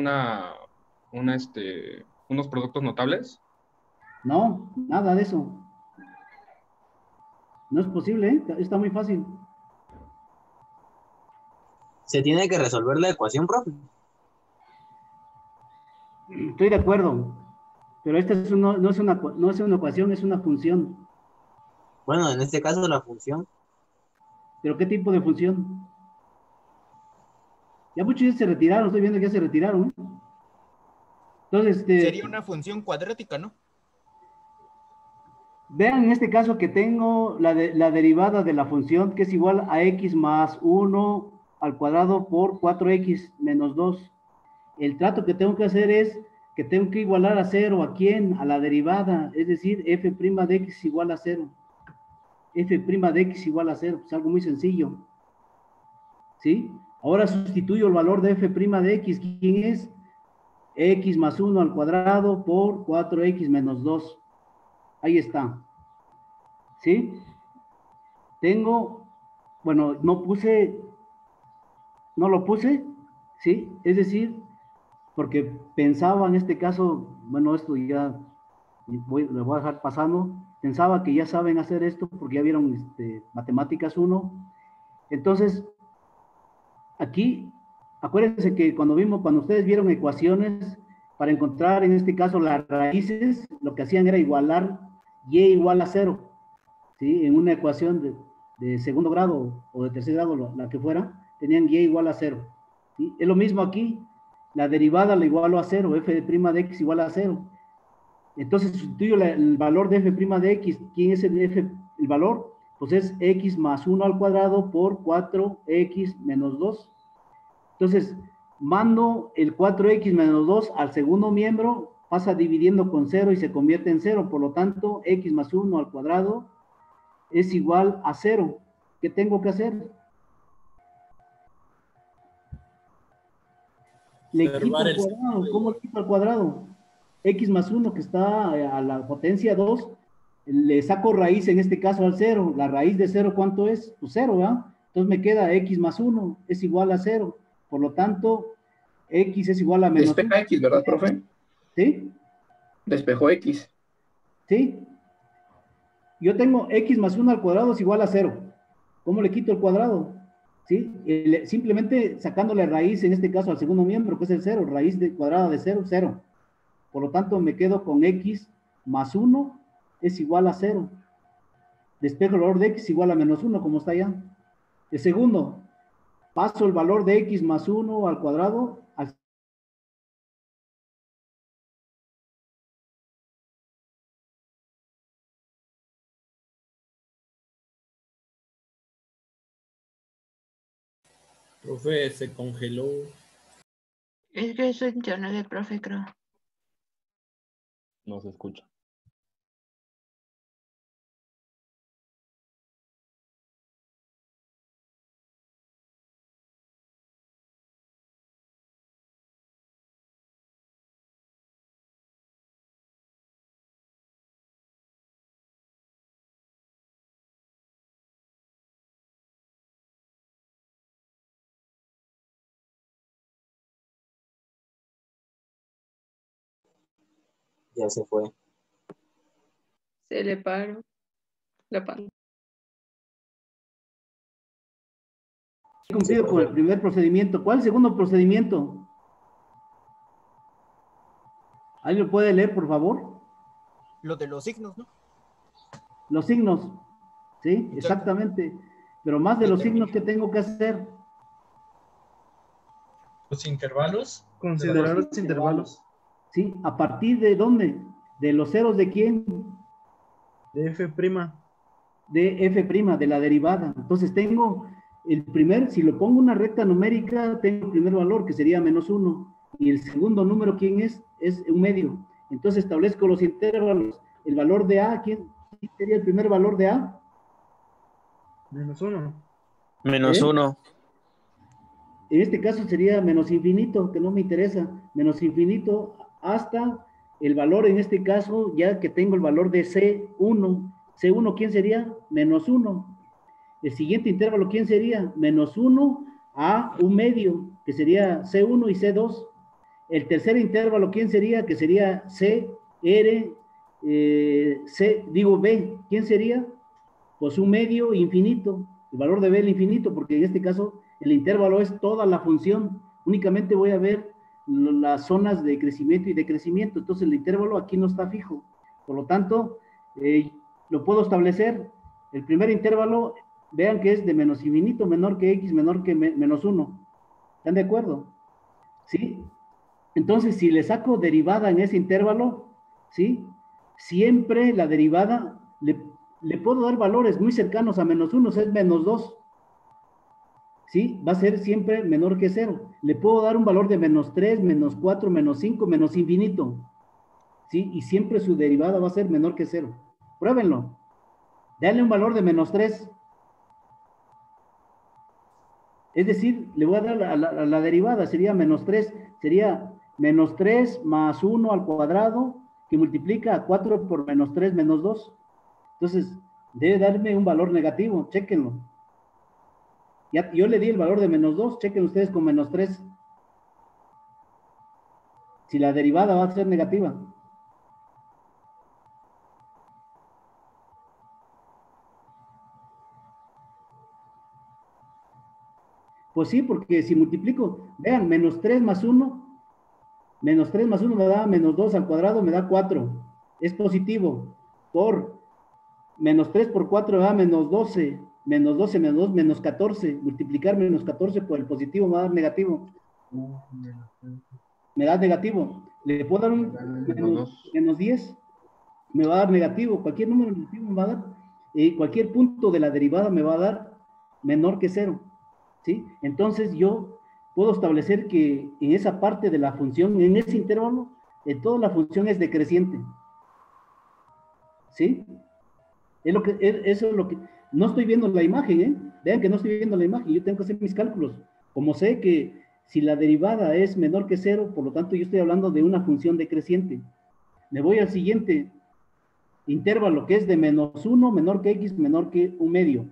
unos productos notables? No, nada de eso. No es posible, ¿eh? Está muy fácil. ¿Se tiene que resolver la ecuación, profe? Estoy de acuerdo, pero esta no es una ecuación, es una función. Bueno, en este caso la función. ¿Pero qué tipo de función? Ya muchos ya se retiraron, estoy viendo que ya se retiraron. Entonces, Sería una función cuadrática, ¿no? vean en este caso que tengo la derivada de la función, que es igual a x más 1 al cuadrado por 4x menos 2. El trato que tengo que hacer es que tengo que igualar a 0, ¿a quién? A la derivada, es decir, f' de x igual a 0. F' de x igual a 0, es algo muy sencillo. ¿Sí? Ahora sustituyo el valor de f' de x, ¿quién es? X más 1 al cuadrado por 4x menos 2. Ahí está. ¿Sí? Tengo, bueno, no lo puse, ¿sí? Es decir, porque pensaba en este caso, bueno, esto ya le voy a dejar pasando, pensaba que ya saben hacer esto porque ya vieron Matemáticas 1. Entonces, aquí, acuérdense que cuando ustedes vieron ecuaciones, para encontrar en este caso las raíces, lo que hacían era igualar y igual a 0, ¿sí? En una ecuación de segundo grado o de tercer grado, la que fuera, tenían y igual a 0, ¿sí? Es lo mismo aquí, la derivada la igualo a 0, f' de x igual a 0. Entonces sustituyo el valor de f' de x. ¿Quién es el valor? Pues es x más 1 al cuadrado por 4x menos 2. Entonces, mando el 4x menos 2 al segundo miembro, pasa dividiendo con 0 y se convierte en 0. Por lo tanto, x más 1 al cuadrado es igual a 0. ¿Qué tengo que hacer? Le quito al cuadrado. ¿Cómo le quito al cuadrado? X más 1 que está a la potencia 2, le saco raíz en este caso al 0. La raíz de 0, ¿cuánto es? Pues 0, ¿verdad? Entonces me queda x más 1 es igual a 0. Por lo tanto, x es igual a menos Despeja 1. X, ¿verdad, profe? ¿Sí? Despejó X. ¿Sí? Yo tengo x más 1 al cuadrado es igual a 0. ¿Cómo le quito el cuadrado? ¿Sí? Simplemente sacándole raíz, en este caso al segundo miembro, que es el 0. Raíz cuadrada de 0, 0. Por lo tanto, me quedo con x más 1 es igual a 0. Despejo el valor de x igual a menos 1, como está allá. El segundo, paso el valor de x más 1 al cuadrado al Profe, se congeló. Es que es su internet de profe, creo. No se escucha. Ya se fue. Se le paró la pantalla. cumplido con el primer procedimiento. ¿Cuál es el segundo procedimiento? ¿Alguien lo puede leer, por favor? Lo de los signos, ¿no? Los signos. Sí, exactamente. Pero más de los signos, ¿qué tengo que hacer? Los intervalos. Considerar los intervalos. Sí, ¿a partir de dónde? ¿De los ceros de quién? De f'. De f', de la derivada. Entonces tengo el primer, si lo pongo una recta numérica, tengo el primer valor, que sería menos 1. y el segundo número, ¿quién es? Es un medio. Entonces establezco los intervalos. El valor de A, ¿quién sería el primer valor de A? -1. -1. En este caso sería menos infinito, que no me interesa. Menos infinito hasta el valor, en este caso, ya que tengo el valor de C1. C1, ¿quién sería? -1. El siguiente intervalo, ¿quién sería? -1 a un medio, que sería C1 y C2. El tercer intervalo, ¿quién sería? Que sería C, R, B. ¿Quién sería? Pues un medio infinito. El valor de B el infinito, porque en este caso el intervalo es toda la función. Únicamente voy a ver las zonas de crecimiento y decrecimiento. Entonces el intervalo aquí no está fijo. Por lo tanto, lo puedo establecer. El primer intervalo, vean que es de menos infinito, menor que X, menor que -1. ¿Están de acuerdo? ¿Sí? Entonces, si le saco derivada en ese intervalo, ¿sí? Siempre la derivada le puedo dar valores muy cercanos a -1, es -2. ¿Sí? Va a ser siempre menor que 0. Le puedo dar un valor de -3, -4, -5, menos infinito. ¿Sí? Y siempre su derivada va a ser menor que 0. Pruébenlo. Dale un valor de -3. Es decir, le voy a dar a la derivada, sería -3. Sería -3 más 1 al cuadrado, que multiplica a 4 por -3 menos 2. Entonces, debe darme un valor negativo, chéquenlo. Ya, yo le di el valor de -2, chequen ustedes con -3. Si la derivada va a ser negativa. Pues sí, porque si multiplico, vean, -3 más 1, -3 más 1 me da -2 al cuadrado, me da 4. Es positivo. Por -3 por 4 me da -12. -12 menos 2, -14. Multiplicar -14 por el positivo me va a dar negativo. Me da negativo. Le puedo dar un -10. Me va a dar negativo. Cualquier número negativo me va a dar. Cualquier punto de la derivada me va a dar menor que 0. ¿Sí? Entonces yo puedo establecer que en esa parte de la función, en ese intervalo, toda la función es decreciente. ¿Sí? Eso es lo que... No estoy viendo la imagen, ¿eh? Vean que no estoy viendo la imagen, yo tengo que hacer mis cálculos. Como sé que si la derivada es menor que 0, por lo tanto yo estoy hablando de una función decreciente. Me voy al siguiente intervalo, que es de -1, menor que X, menor que un medio.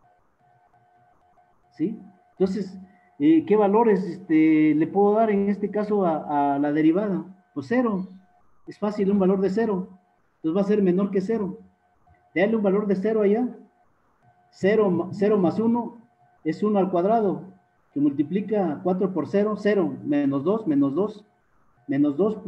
¿Sí? Entonces, ¿qué valores le puedo dar en este caso a la derivada? Pues 0. Es fácil, un valor de 0. Entonces va a ser menor que 0. Dale un valor de 0 allá. 0 más 1 es 1 al cuadrado, que multiplica 4 por 0, 0, menos 2, menos 2, menos 2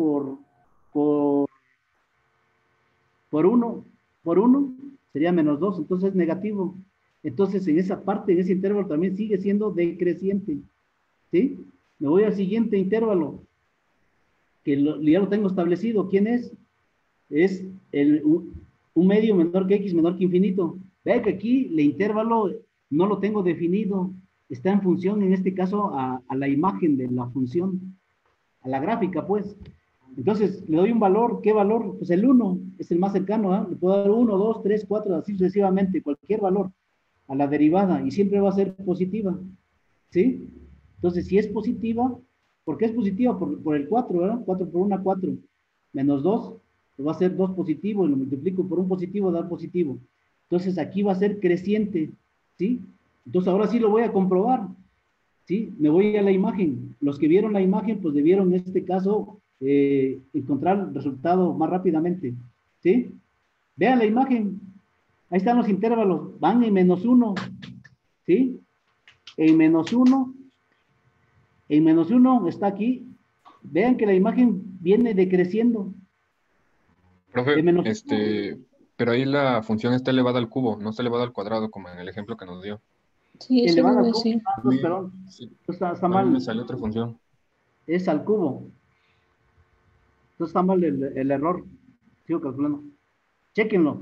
por 1 sería -2, entonces es negativo. Entonces en esa parte, en ese intervalo también sigue siendo decreciente. ¿Sí? Me voy al siguiente intervalo, que ya lo tengo establecido. ¿Quién es? Es un medio menor que X, menor que infinito. Ve que aquí el intervalo no lo tengo definido. Está en función, en este caso, a la imagen de la función, a la gráfica, pues. Entonces, le doy un valor. ¿Qué valor? Pues el 1 es el más cercano, ¿eh? Le puedo dar 1, 2, 3, 4, así sucesivamente, cualquier valor a la derivada, y siempre va a ser positiva. ¿Sí? Entonces, si es positiva, ¿por qué es positiva? Por el 4, ¿verdad? 4 por 1, 4. Menos 2, pues va a ser 2 positivo, y lo multiplico por un positivo, da positivo. Entonces, aquí va a ser creciente. ¿Sí? Entonces, ahora sí lo voy a comprobar. ¿Sí? Me voy a la imagen. Los que vieron la imagen, pues debieron en este caso encontrar el resultado más rápidamente. ¿Sí? Vean la imagen. Ahí están los intervalos. Van en -1. ¿Sí? En -1. En -1 está aquí. Vean que la imagen viene decreciendo. Profe, pero ahí la función está elevada al cubo, no está elevada al cuadrado, como en el ejemplo que nos dio. Sí, eso Elevada iba a al cubo. decir. Perdón. Sí. Está A mal. mí me salió otra función. Es al cubo. Entonces está mal el error. Sigo calculando. Chéquenlo.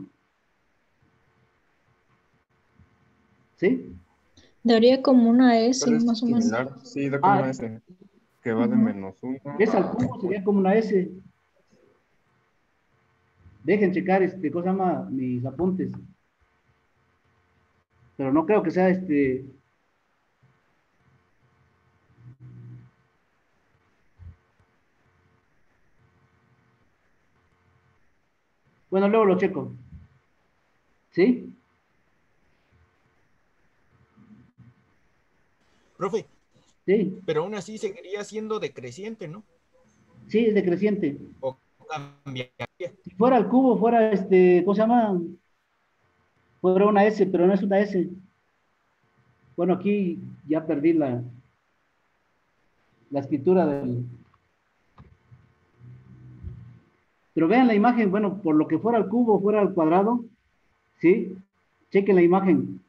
¿Sí? Daría como una S, Pero es más o menos. similar, sí, da como una S. que va de -1 Es al cubo, sería como una S. Dejen checar, ¿cómo se llama? Mis apuntes. Pero no creo que sea Bueno, luego lo checo. ¿Sí? Profe. Sí. Pero aún así seguiría siendo decreciente, ¿no? Sí, es decreciente. O cambiaría. Si fuera el cubo, fuera ¿cómo se llama? Fuera una S, pero no es una S. Bueno, aquí ya perdí la escritura del... Pero vean la imagen, bueno, por lo que fuera el cubo, fuera el cuadrado, ¿sí? Chequen la imagen.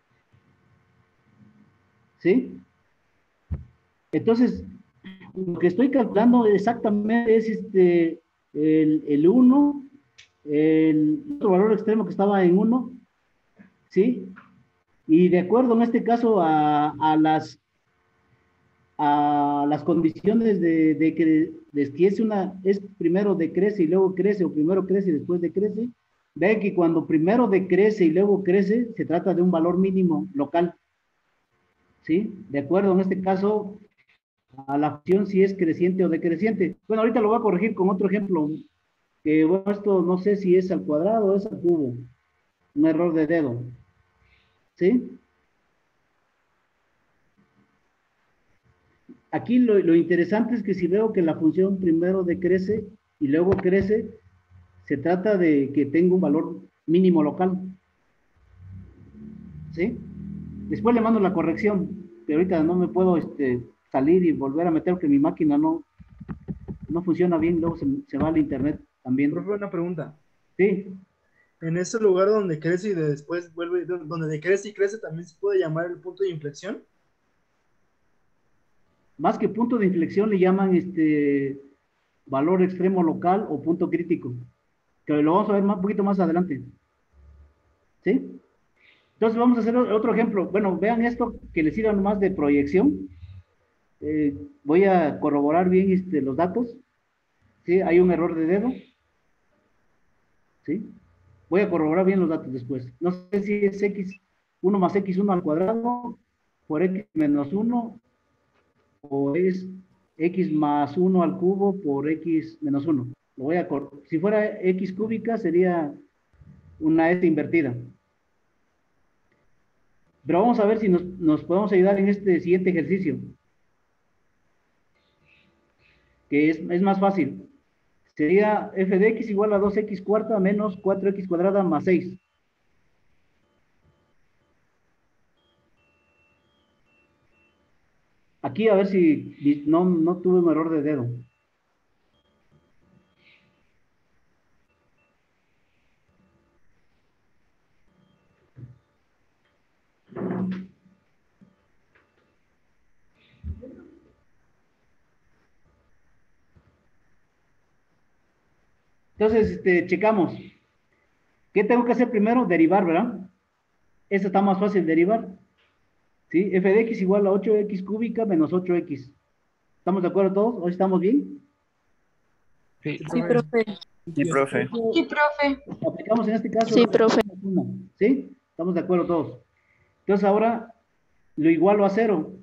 ¿Sí? Entonces, lo que estoy calculando exactamente es el 1, el otro valor extremo que estaba en 1, ¿sí? Y de acuerdo en este caso a las condiciones de que es primero decrece y luego crece, o primero crece y después decrece, ve que cuando primero decrece y luego crece, se trata de un valor mínimo local, ¿sí? De acuerdo en este caso a la función si es creciente o decreciente. Bueno, ahorita lo voy a corregir con otro ejemplo, que bueno, esto no sé si es al cuadrado o es al cubo, un error de dedo, ¿sí? Aquí lo interesante es que si veo que la función primero decrece y luego crece, se trata de que tenga un valor mínimo local, ¿sí? Después le mando la corrección, que ahorita no me puedo salir y volver a meter porque mi máquina no funciona bien, luego se va al internet también. Profe, una pregunta. Sí. En ese lugar donde crece y después vuelve, donde decrece y crece, ¿también se puede llamar el punto de inflexión? Más que punto de inflexión le llaman valor extremo local o punto crítico, que lo vamos a ver un poquito más adelante. ¿Sí? Entonces vamos a hacer otro ejemplo. Bueno, vean esto que les sirva más de proyección. Voy a corroborar bien los datos. ¿Sí? Hay un error de dedo. ¿Sí? Voy a corroborar bien los datos después. No sé si es x1 más x1 al cuadrado por x menos 1 o es x más 1 al cubo por x menos 1. Lo voy a si fuera x cúbica sería una S invertida. Pero vamos a ver si nos podemos ayudar en este siguiente ejercicio. Que es más fácil. Sería f de x igual a 2x cuarta menos 4x cuadrada más 6. Aquí a ver si no tuve un error de dedo. Entonces, checamos. ¿Qué tengo que hacer primero? Derivar, ¿verdad? Esta está más fácil, derivar. ¿Sí? F de x igual a 8x cúbica menos 8x. ¿Estamos de acuerdo todos? ¿Hoy estamos bien? Sí, profe. Sí, profe. Sí, profe. Aplicamos en este caso. Sí, profe. ¿Sí? ¿Estamos de acuerdo todos? Entonces ahora lo igualo a 0.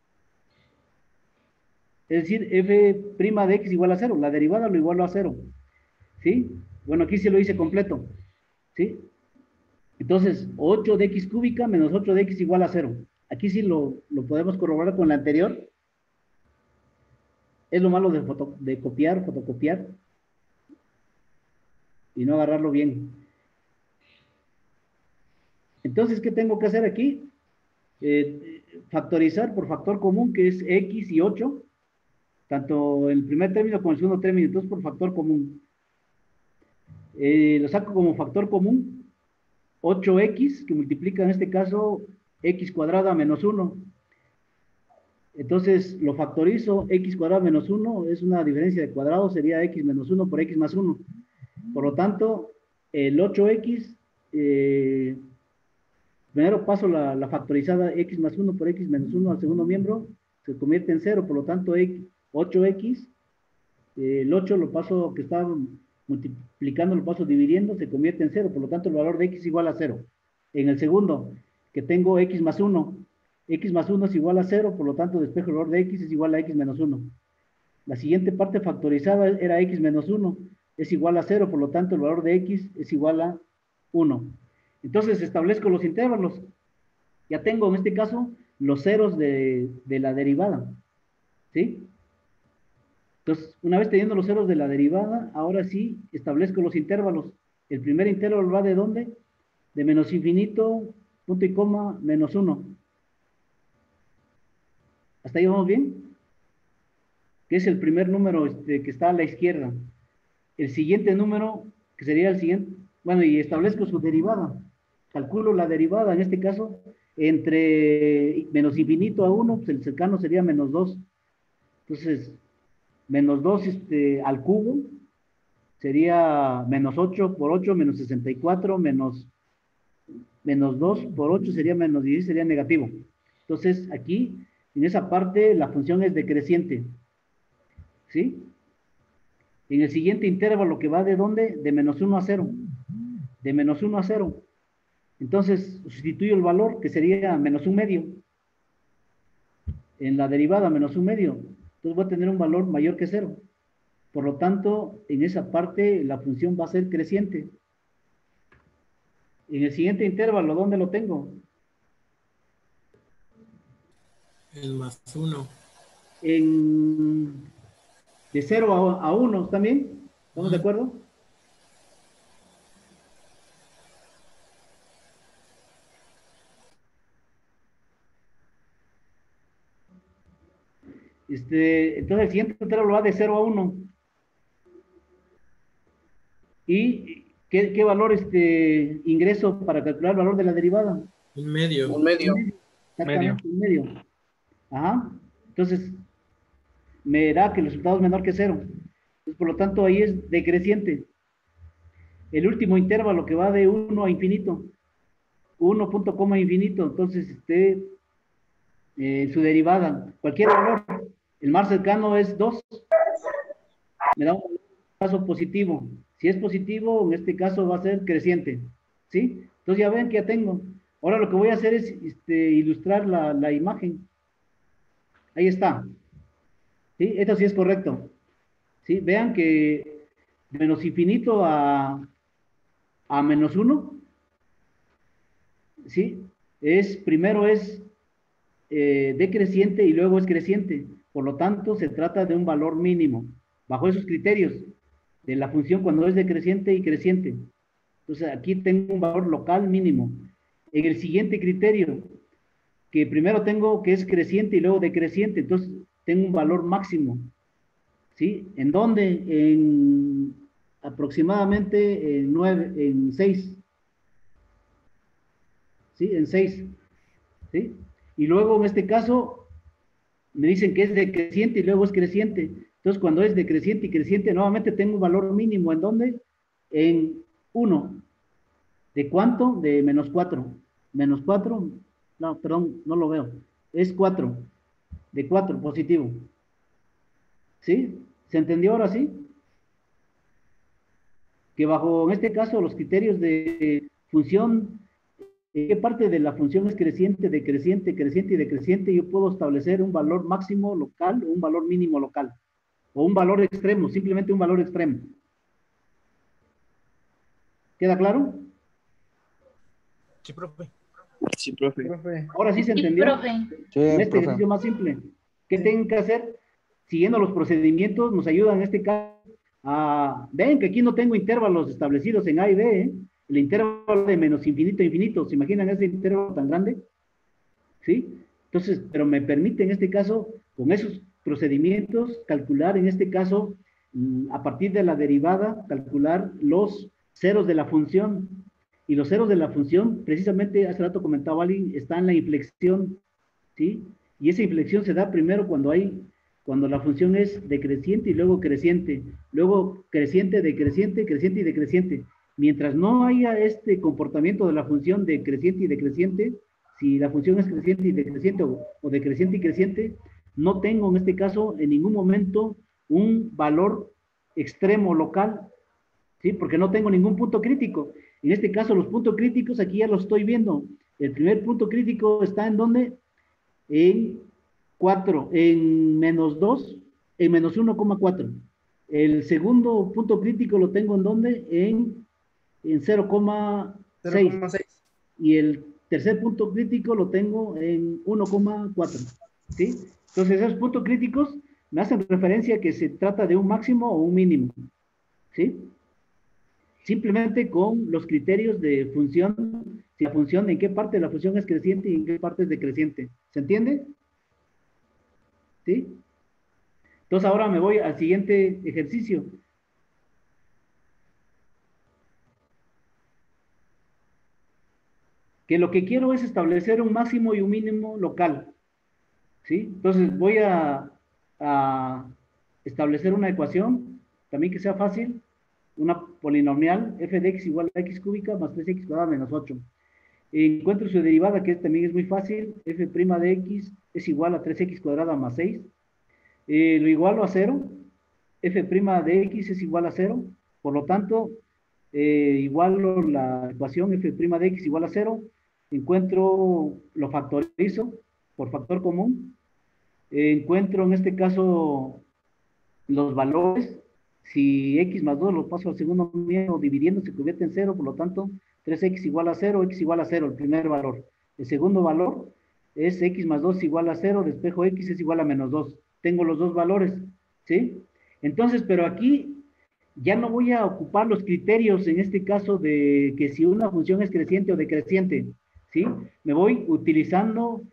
Es decir, f' de x igual a 0. La derivada lo igualo a 0. ¿Sí? Bueno, aquí sí lo hice completo. ¿Sí? Entonces, 8 de x cúbica menos 8 de x igual a 0. Aquí sí lo podemos corroborar con la anterior. Es lo malo de fotocopiar. Y no agarrarlo bien. Entonces, ¿qué tengo que hacer aquí? Factorizar por factor común, que es x y 8. Tanto el primer término como el segundo término. Entonces, por factor común. Lo saco como factor común. 8x, que multiplica en este caso x cuadrada menos 1. Entonces lo factorizo, x cuadrada menos 1 es una diferencia de cuadrado, sería x menos 1 por x más 1. Por lo tanto, el 8x, primero paso la factorizada x más 1 por x menos 1 al segundo miembro, se convierte en 0, por lo tanto 8x, el 8 lo paso, que está multiplicando, lo paso dividiendo, se convierte en 0, por lo tanto el valor de x es igual a 0. En el segundo, que tengo x más 1 es igual a 0, por lo tanto despejo el valor de x es igual a x menos 1. La siguiente parte factorizada era x menos 1, es igual a 0, por lo tanto el valor de x es igual a 1. Entonces establezco los intervalos. Ya tengo en este caso los ceros de la derivada. ¿Sí? Entonces, una vez teniendo los ceros de la derivada, ahora sí establezco los intervalos. El primer intervalo va ¿de dónde? De menos infinito, punto y coma, menos 1. ¿Hasta ahí vamos bien? Que es el primer número que está a la izquierda. El siguiente número, que sería el siguiente, bueno, y establezco su derivada. Calculo la derivada, en este caso, entre menos infinito a 1, pues el cercano sería menos 2. Entonces, menos 2 al cubo sería menos 8 por 8, menos 64, menos 2 por 8 sería menos 10, sería negativo. Entonces, aquí, en esa parte, la función es decreciente. ¿Sí? En el siguiente intervalo, que va ¿de dónde? De menos 1 a 0. De menos 1 a 0. Entonces, sustituyo el valor, que sería menos 1 medio. En la derivada, menos 1 medio. Entonces voy a tener un valor mayor que 0. Por lo tanto, en esa parte, la función va a ser creciente. En el siguiente intervalo, ¿dónde lo tengo? El más 1. De 0 a 1, ¿también? ¿Estamos de acuerdo? Entonces el siguiente intervalo va de 0 a 1. ¿Y qué valor ingreso para calcular el valor de la derivada? Un medio. Un medio. Exactamente, un medio. Ajá. Entonces, me da que el resultado es menor que 0. Entonces, por lo tanto, ahí es decreciente. El último intervalo que va de 1 a infinito. 1 punto coma infinito. Entonces, su derivada, cualquier valor. El más cercano es 2. Me da un caso positivo. Si es positivo, en este caso va a ser creciente. ¿Sí? Entonces ya ven que ya tengo. Ahora lo que voy a hacer es ilustrar la imagen. Ahí está. ¿Sí? Esto sí es correcto. ¿Sí? Vean que de menos infinito a menos 1, ¿sí? Primero es decreciente y luego es creciente. Por lo tanto, se trata de un valor mínimo. Bajo esos criterios de la función cuando es decreciente y creciente. Entonces, aquí tengo un valor local mínimo. En el siguiente criterio, que primero tengo que es creciente y luego decreciente, entonces tengo un valor máximo. ¿Sí? ¿En dónde? En aproximadamente en 6. ¿Sí? En 6. ¿Sí? Y luego en este caso me dicen que es decreciente y luego es creciente. Entonces cuando es decreciente y creciente nuevamente tengo un valor mínimo. ¿En dónde? En 1. ¿De cuánto? De menos 4. Menos 4, no, perdón, no lo veo. Es 4. De 4, positivo. ¿Sí? ¿Se entendió ahora sí? Que bajo, en este caso, los criterios de función, ¿qué parte de la función es creciente, decreciente, creciente y decreciente? Yo puedo establecer un valor máximo local o un valor mínimo local. O un valor extremo, simplemente un valor extremo. ¿Queda claro? Sí, profe. Sí, profe. Ahora sí se entendió. profe. Sí, En este profe. ejercicio más simple. ¿Qué tienen que hacer? Siguiendo los procedimientos, nos ayudan en este caso a... Ven que aquí no tengo intervalos establecidos en A y B, ¿eh? El intervalo de menos infinito a infinito. ¿Se imaginan ese intervalo tan grande? ¿Sí? Entonces, pero me permite en este caso, con esos procedimientos, calcular en este caso, a partir de la derivada, calcular los ceros de la función. Y los ceros de la función, precisamente hace rato comentaba alguien, está en la inflexión, ¿sí? Y esa inflexión se da primero cuando la función es decreciente y luego creciente, decreciente, creciente y decreciente. Mientras no haya este comportamiento de la función de creciente y decreciente, si la función es creciente y decreciente o decreciente y creciente, no tengo en este caso en ningún momento un valor extremo local, ¿sí? Porque no tengo ningún punto crítico. En este caso, los puntos críticos aquí ya los estoy viendo. El primer punto crítico está en ¿dónde? En 4, en menos 2, en menos 1,4. El segundo punto crítico lo tengo en ¿dónde? En 0,6. Y el tercer punto crítico lo tengo en 1,4. ¿Sí? Entonces, esos puntos críticos me hacen referencia a que se trata de un máximo o un mínimo. ¿Sí? Simplemente con los criterios de función, si la función, en qué parte de la función es creciente y en qué parte es decreciente. ¿Se entiende? ¿Sí? Entonces ahora me voy al siguiente ejercicio. Que lo que quiero es establecer un máximo y un mínimo local. ¿Sí? Entonces voy a establecer una ecuación, también que sea fácil, una polinomial, f de x igual a x cúbica más 3x cuadrada menos 8. Encuentro su derivada, que también es muy fácil, f' de x es igual a 3x cuadrada más 6. Lo igualo a 0, f' de x es igual a 0, por lo tanto, igualo la ecuación f' de x igual a 0, encuentro, lo factorizo por factor común, encuentro en este caso los valores. Si x más 2 lo paso al segundo miembro dividiendo, se convierte en 0, por lo tanto, 3x igual a 0, x igual a 0, el primer valor. El segundo valor es x más 2 igual a 0, despejo x es igual a menos 2. Tengo los dos valores, ¿sí? Entonces, pero aquí ya no voy a ocupar los criterios, en este caso, de que si una función es creciente o decreciente, ¿sí? Me voy utilizando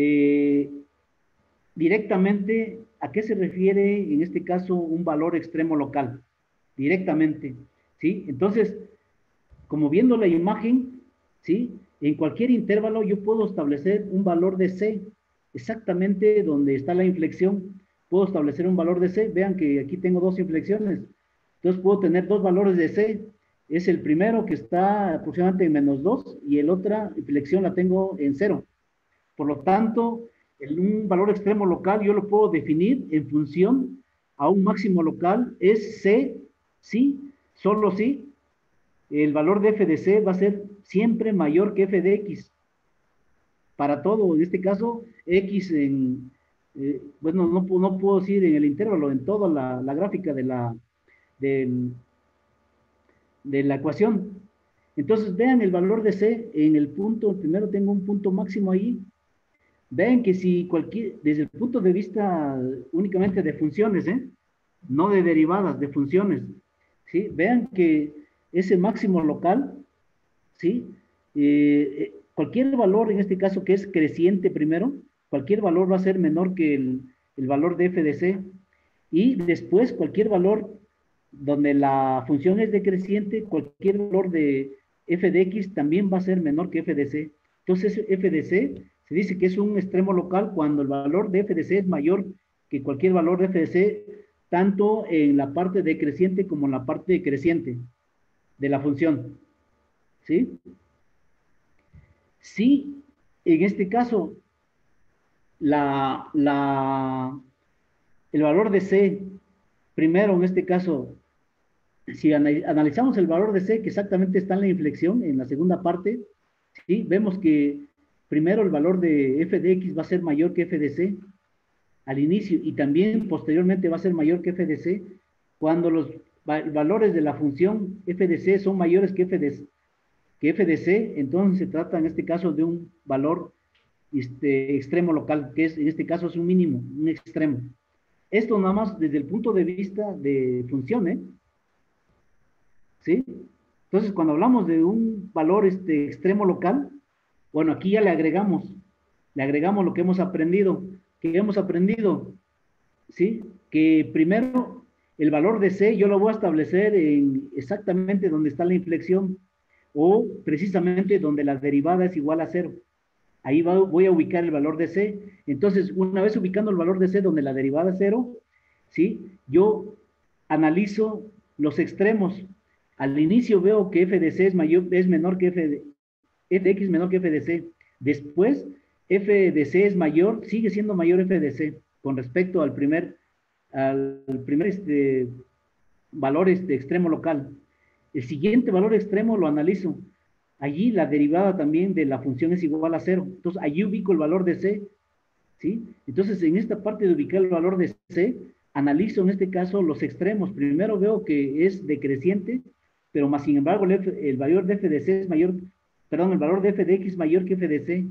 directamente a qué se refiere, en este caso, un valor extremo local, directamente, ¿sí? Entonces, como viendo la imagen, ¿sí? En cualquier intervalo yo puedo establecer un valor de C, exactamente donde está la inflexión, puedo establecer un valor de C. Vean que aquí tengo dos inflexiones, entonces puedo tener dos valores de C. Es el primero que está aproximadamente en menos 2 y el otra inflexión la tengo en 0. Por lo tanto, un valor extremo local yo lo puedo definir en función a un máximo local, es C, sí, solo sí, el valor de f de C va a ser siempre mayor que f de x. Para todo, en este caso, x en, bueno, no puedo decir en el intervalo, en toda la gráfica de la ecuación. Entonces, vean el valor de C en el punto, primero tengo un punto máximo ahí. Vean que si desde el punto de vista únicamente de funciones, no de derivadas, de funciones, ¿sí? Vean que ese máximo local, ¿sí? Cualquier valor, en este caso que es creciente primero, cualquier valor va a ser menor que el valor de f de C, y después cualquier valor donde la función es decreciente, cualquier valor de f de x también va a ser menor que f de C. Entonces f de C se dice que es un extremo local cuando el valor de f de C es mayor que cualquier valor de f de C, tanto en la parte decreciente como en la parte decreciente de la función. ¿Sí? Sí, en este caso, el valor de C, primero en este caso, si analizamos el valor de C, que exactamente está en la inflexión, en la segunda parte, ¿sí? Vemos que primero el valor de f de x va a ser mayor que f de C al inicio, y también posteriormente va a ser mayor que f de C cuando los valores de la función f de C son mayores que f de C, entonces se trata en este caso de un valor extremo local, que es, en este caso es un mínimo, un extremo. Esto nada más desde el punto de vista de función, ¿sí? Entonces, cuando hablamos de un valor extremo local, bueno, aquí ya le agregamos lo que hemos aprendido. ¿Qué hemos aprendido? ¿Sí? Que primero, el valor de C yo lo voy a establecer en exactamente donde está la inflexión, o precisamente donde la derivada es igual a 0. Ahí voy a ubicar el valor de C. Entonces, una vez ubicando el valor de C donde la derivada es 0, ¿sí? Yo analizo los extremos. Al inicio veo que f de C es menor que f de x menor que f de C. Después, f de C es mayor, sigue siendo mayor f de C. con respecto al primer valor extremo local. El siguiente valor extremo lo analizo. Allí la derivada también de la función es igual a 0. Entonces, allí ubico el valor de C, ¿sí? Entonces, en esta parte de ubicar el valor de C, analizo en este caso los extremos. Primero veo que es decreciente, pero más sin embargo el valor de f de C es mayor, perdón, el valor de f de x mayor que f de C.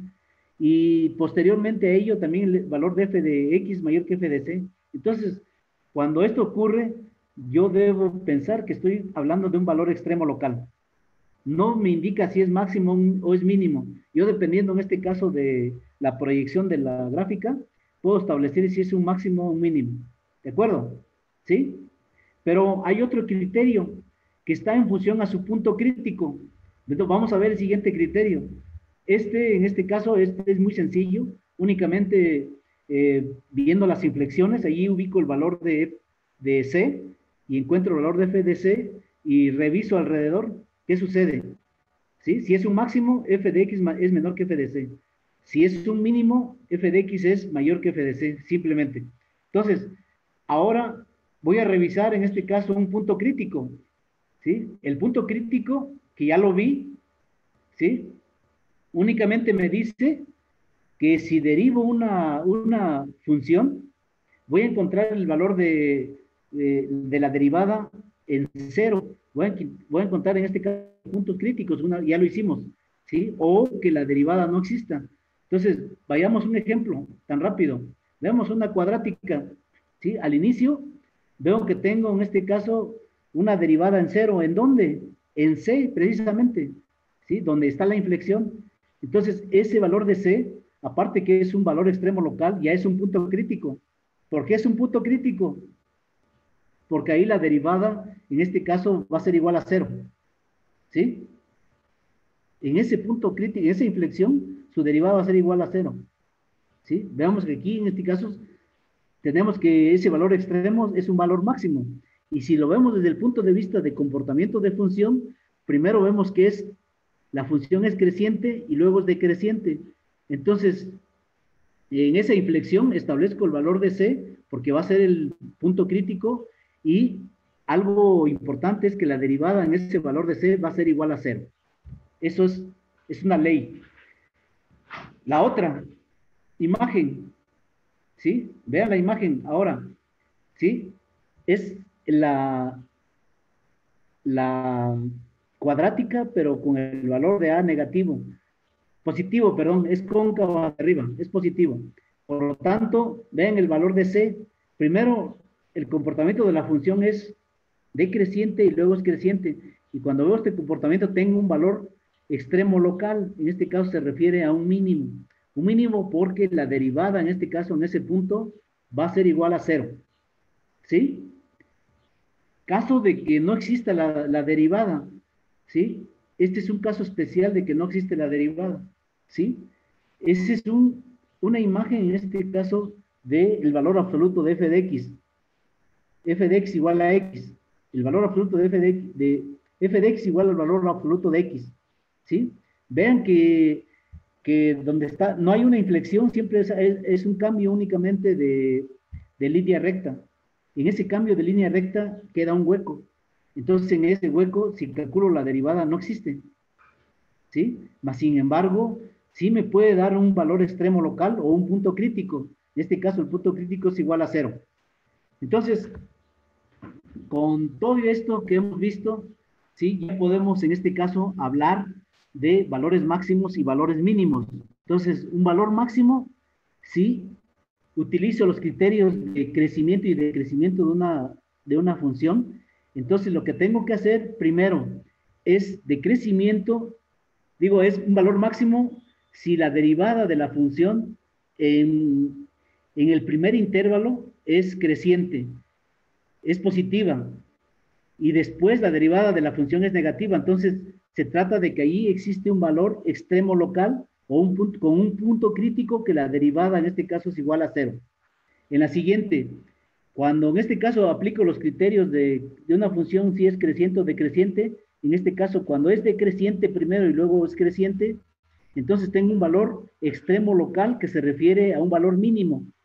Y posteriormente a ello también el valor de f de x mayor que f de C. Entonces, cuando esto ocurre, yo debo pensar que estoy hablando de un valor extremo local. No me indica si es máximo o es mínimo. Yo, dependiendo en este caso de la proyección de la gráfica, puedo establecer si es un máximo o un mínimo. ¿De acuerdo? ¿Sí? Pero hay otro criterio que está en función a su punto crítico. Entonces, vamos a ver el siguiente criterio. En este caso, es muy sencillo. Únicamente viendo las inflexiones, allí ubico el valor de C y encuentro el valor de f de C y reviso alrededor. ¿Qué sucede? ¿Sí? Si es un máximo, f de x es menor que f de C. Si es un mínimo, f de x es mayor que f de C, simplemente. Entonces, ahora voy a revisar en este caso un punto crítico. ¿Sí? El punto crítico, que ya lo vi, ¿sí? Únicamente me dice que si derivo una función, voy a encontrar el valor de la derivada en 0. Voy a encontrar en este caso puntos críticos, ya lo hicimos, ¿sí? O que la derivada no exista. Entonces, vayamos a un ejemplo tan rápido. Veamos una cuadrática, ¿sí? Al inicio, veo que tengo en este caso una derivada en 0. ¿En dónde? En C, precisamente, ¿sí? Donde está la inflexión. Entonces, ese valor de C, aparte que es un valor extremo local, ya es un punto crítico. ¿Por qué es un punto crítico? Porque ahí la derivada, en este caso, va a ser igual a 0. ¿Sí? En ese punto crítico, en esa inflexión, su derivada va a ser igual a 0. ¿Sí? Veamos que aquí, en este caso, tenemos que ese valor extremo es un valor máximo. Y si lo vemos desde el punto de vista de comportamiento de función, primero vemos que la función es creciente y luego es decreciente. Entonces, en esa inflexión establezco el valor de C, porque va a ser el punto crítico, y algo importante es que la derivada en ese valor de C va a ser igual a 0. Eso es una ley. La otra, imagen. ¿Sí? Vean la imagen ahora. ¿Sí? Es la cuadrática, pero con el valor de A negativo. Positivo, perdón, es cóncavo hacia arriba, es positivo. Por lo tanto, vean el valor de C. Primero, el comportamiento de la función es decreciente y luego es creciente. Y cuando veo este comportamiento, tengo un valor extremo local. En este caso se refiere a un mínimo. Un mínimo porque la derivada, en este caso, en ese punto, va a ser igual a 0. ¿Sí? Caso de que no exista la derivada, ¿sí? Este es un caso especial de que no existe la derivada, ¿sí? Esa es una imagen, en este caso, del valor absoluto de f de x. F de x igual a x. El valor absoluto de f de x igual al valor absoluto de x, ¿sí? Vean que donde está, no hay una inflexión, siempre es un cambio únicamente de línea recta. En ese cambio de línea recta queda un hueco. Entonces, en ese hueco, si calculo la derivada, no existe. ¿Sí? Mas, sin embargo, sí me puede dar un valor extremo local o un punto crítico. En este caso, el punto crítico es igual a 0. Entonces, con todo esto que hemos visto, ¿sí? Ya podemos, en este caso, hablar de valores máximos y valores mínimos. Entonces, un valor máximo, sí, utilizo los criterios de crecimiento y decrecimiento de una función. Entonces, lo que tengo que hacer primero es de crecimiento, digo, es un valor máximo si la derivada de la función en el primer intervalo es creciente, es positiva, y después la derivada de la función es negativa. Entonces, se trata de que ahí existe un valor extremo local o con un punto crítico que la derivada en este caso es igual a 0. En la siguiente, cuando en este caso aplico los criterios de una función si es creciente o decreciente, en este caso cuando es decreciente primero y luego es creciente, entonces tengo un valor extremo local que se refiere a un valor mínimo.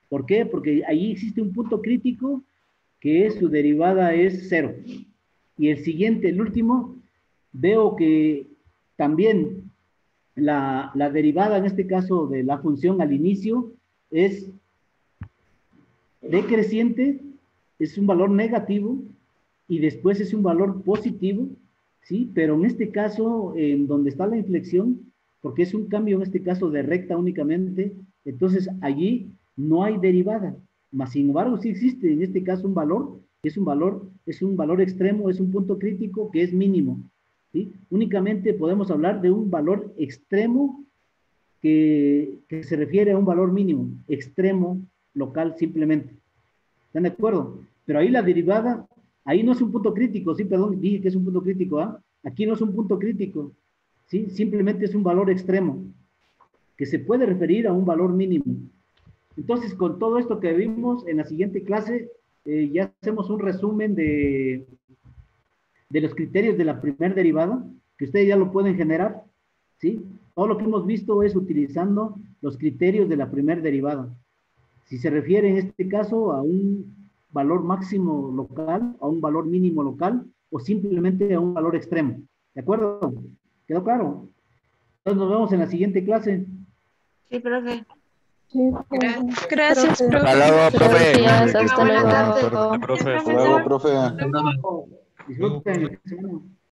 ¿Por qué? Porque ahí existe un punto crítico que su derivada es 0. Y el siguiente, el último, veo que también la derivada, en este caso de la función al inicio, es decreciente, es un valor negativo, y después es un valor positivo, ¿sí? Pero en este caso, en donde está la inflexión, porque es un cambio en este caso de recta únicamente, entonces allí no hay derivada, mas sin embargo sí existe en este caso un valor, es un valor extremo, es un punto crítico que es mínimo, ¿sí? Únicamente podemos hablar de un valor extremo que se refiere a un valor mínimo, extremo local simplemente. ¿Están de acuerdo? Pero ahí la derivada, ahí no es un punto crítico, sí, perdón, dije que es un punto crítico, ¿ah? Aquí no es un punto crítico, ¿sí? Simplemente es un valor extremo, que se puede referir a un valor mínimo. Entonces, con todo esto que vimos, en la siguiente clase, ya hacemos un resumen de los criterios de la primera derivada, que ustedes ya lo pueden generar, ¿sí? Todo lo que hemos visto es utilizando los criterios de la primera derivada. Si se refiere en este caso a un valor máximo local, a un valor mínimo local, o simplemente a un valor extremo. ¿De acuerdo? ¿Quedó claro? Entonces nos vemos en la siguiente clase. Sí, profe. Gracias, profe. Hasta luego, profe. Gracias, hasta luego. Hasta luego, profe. Disfruten.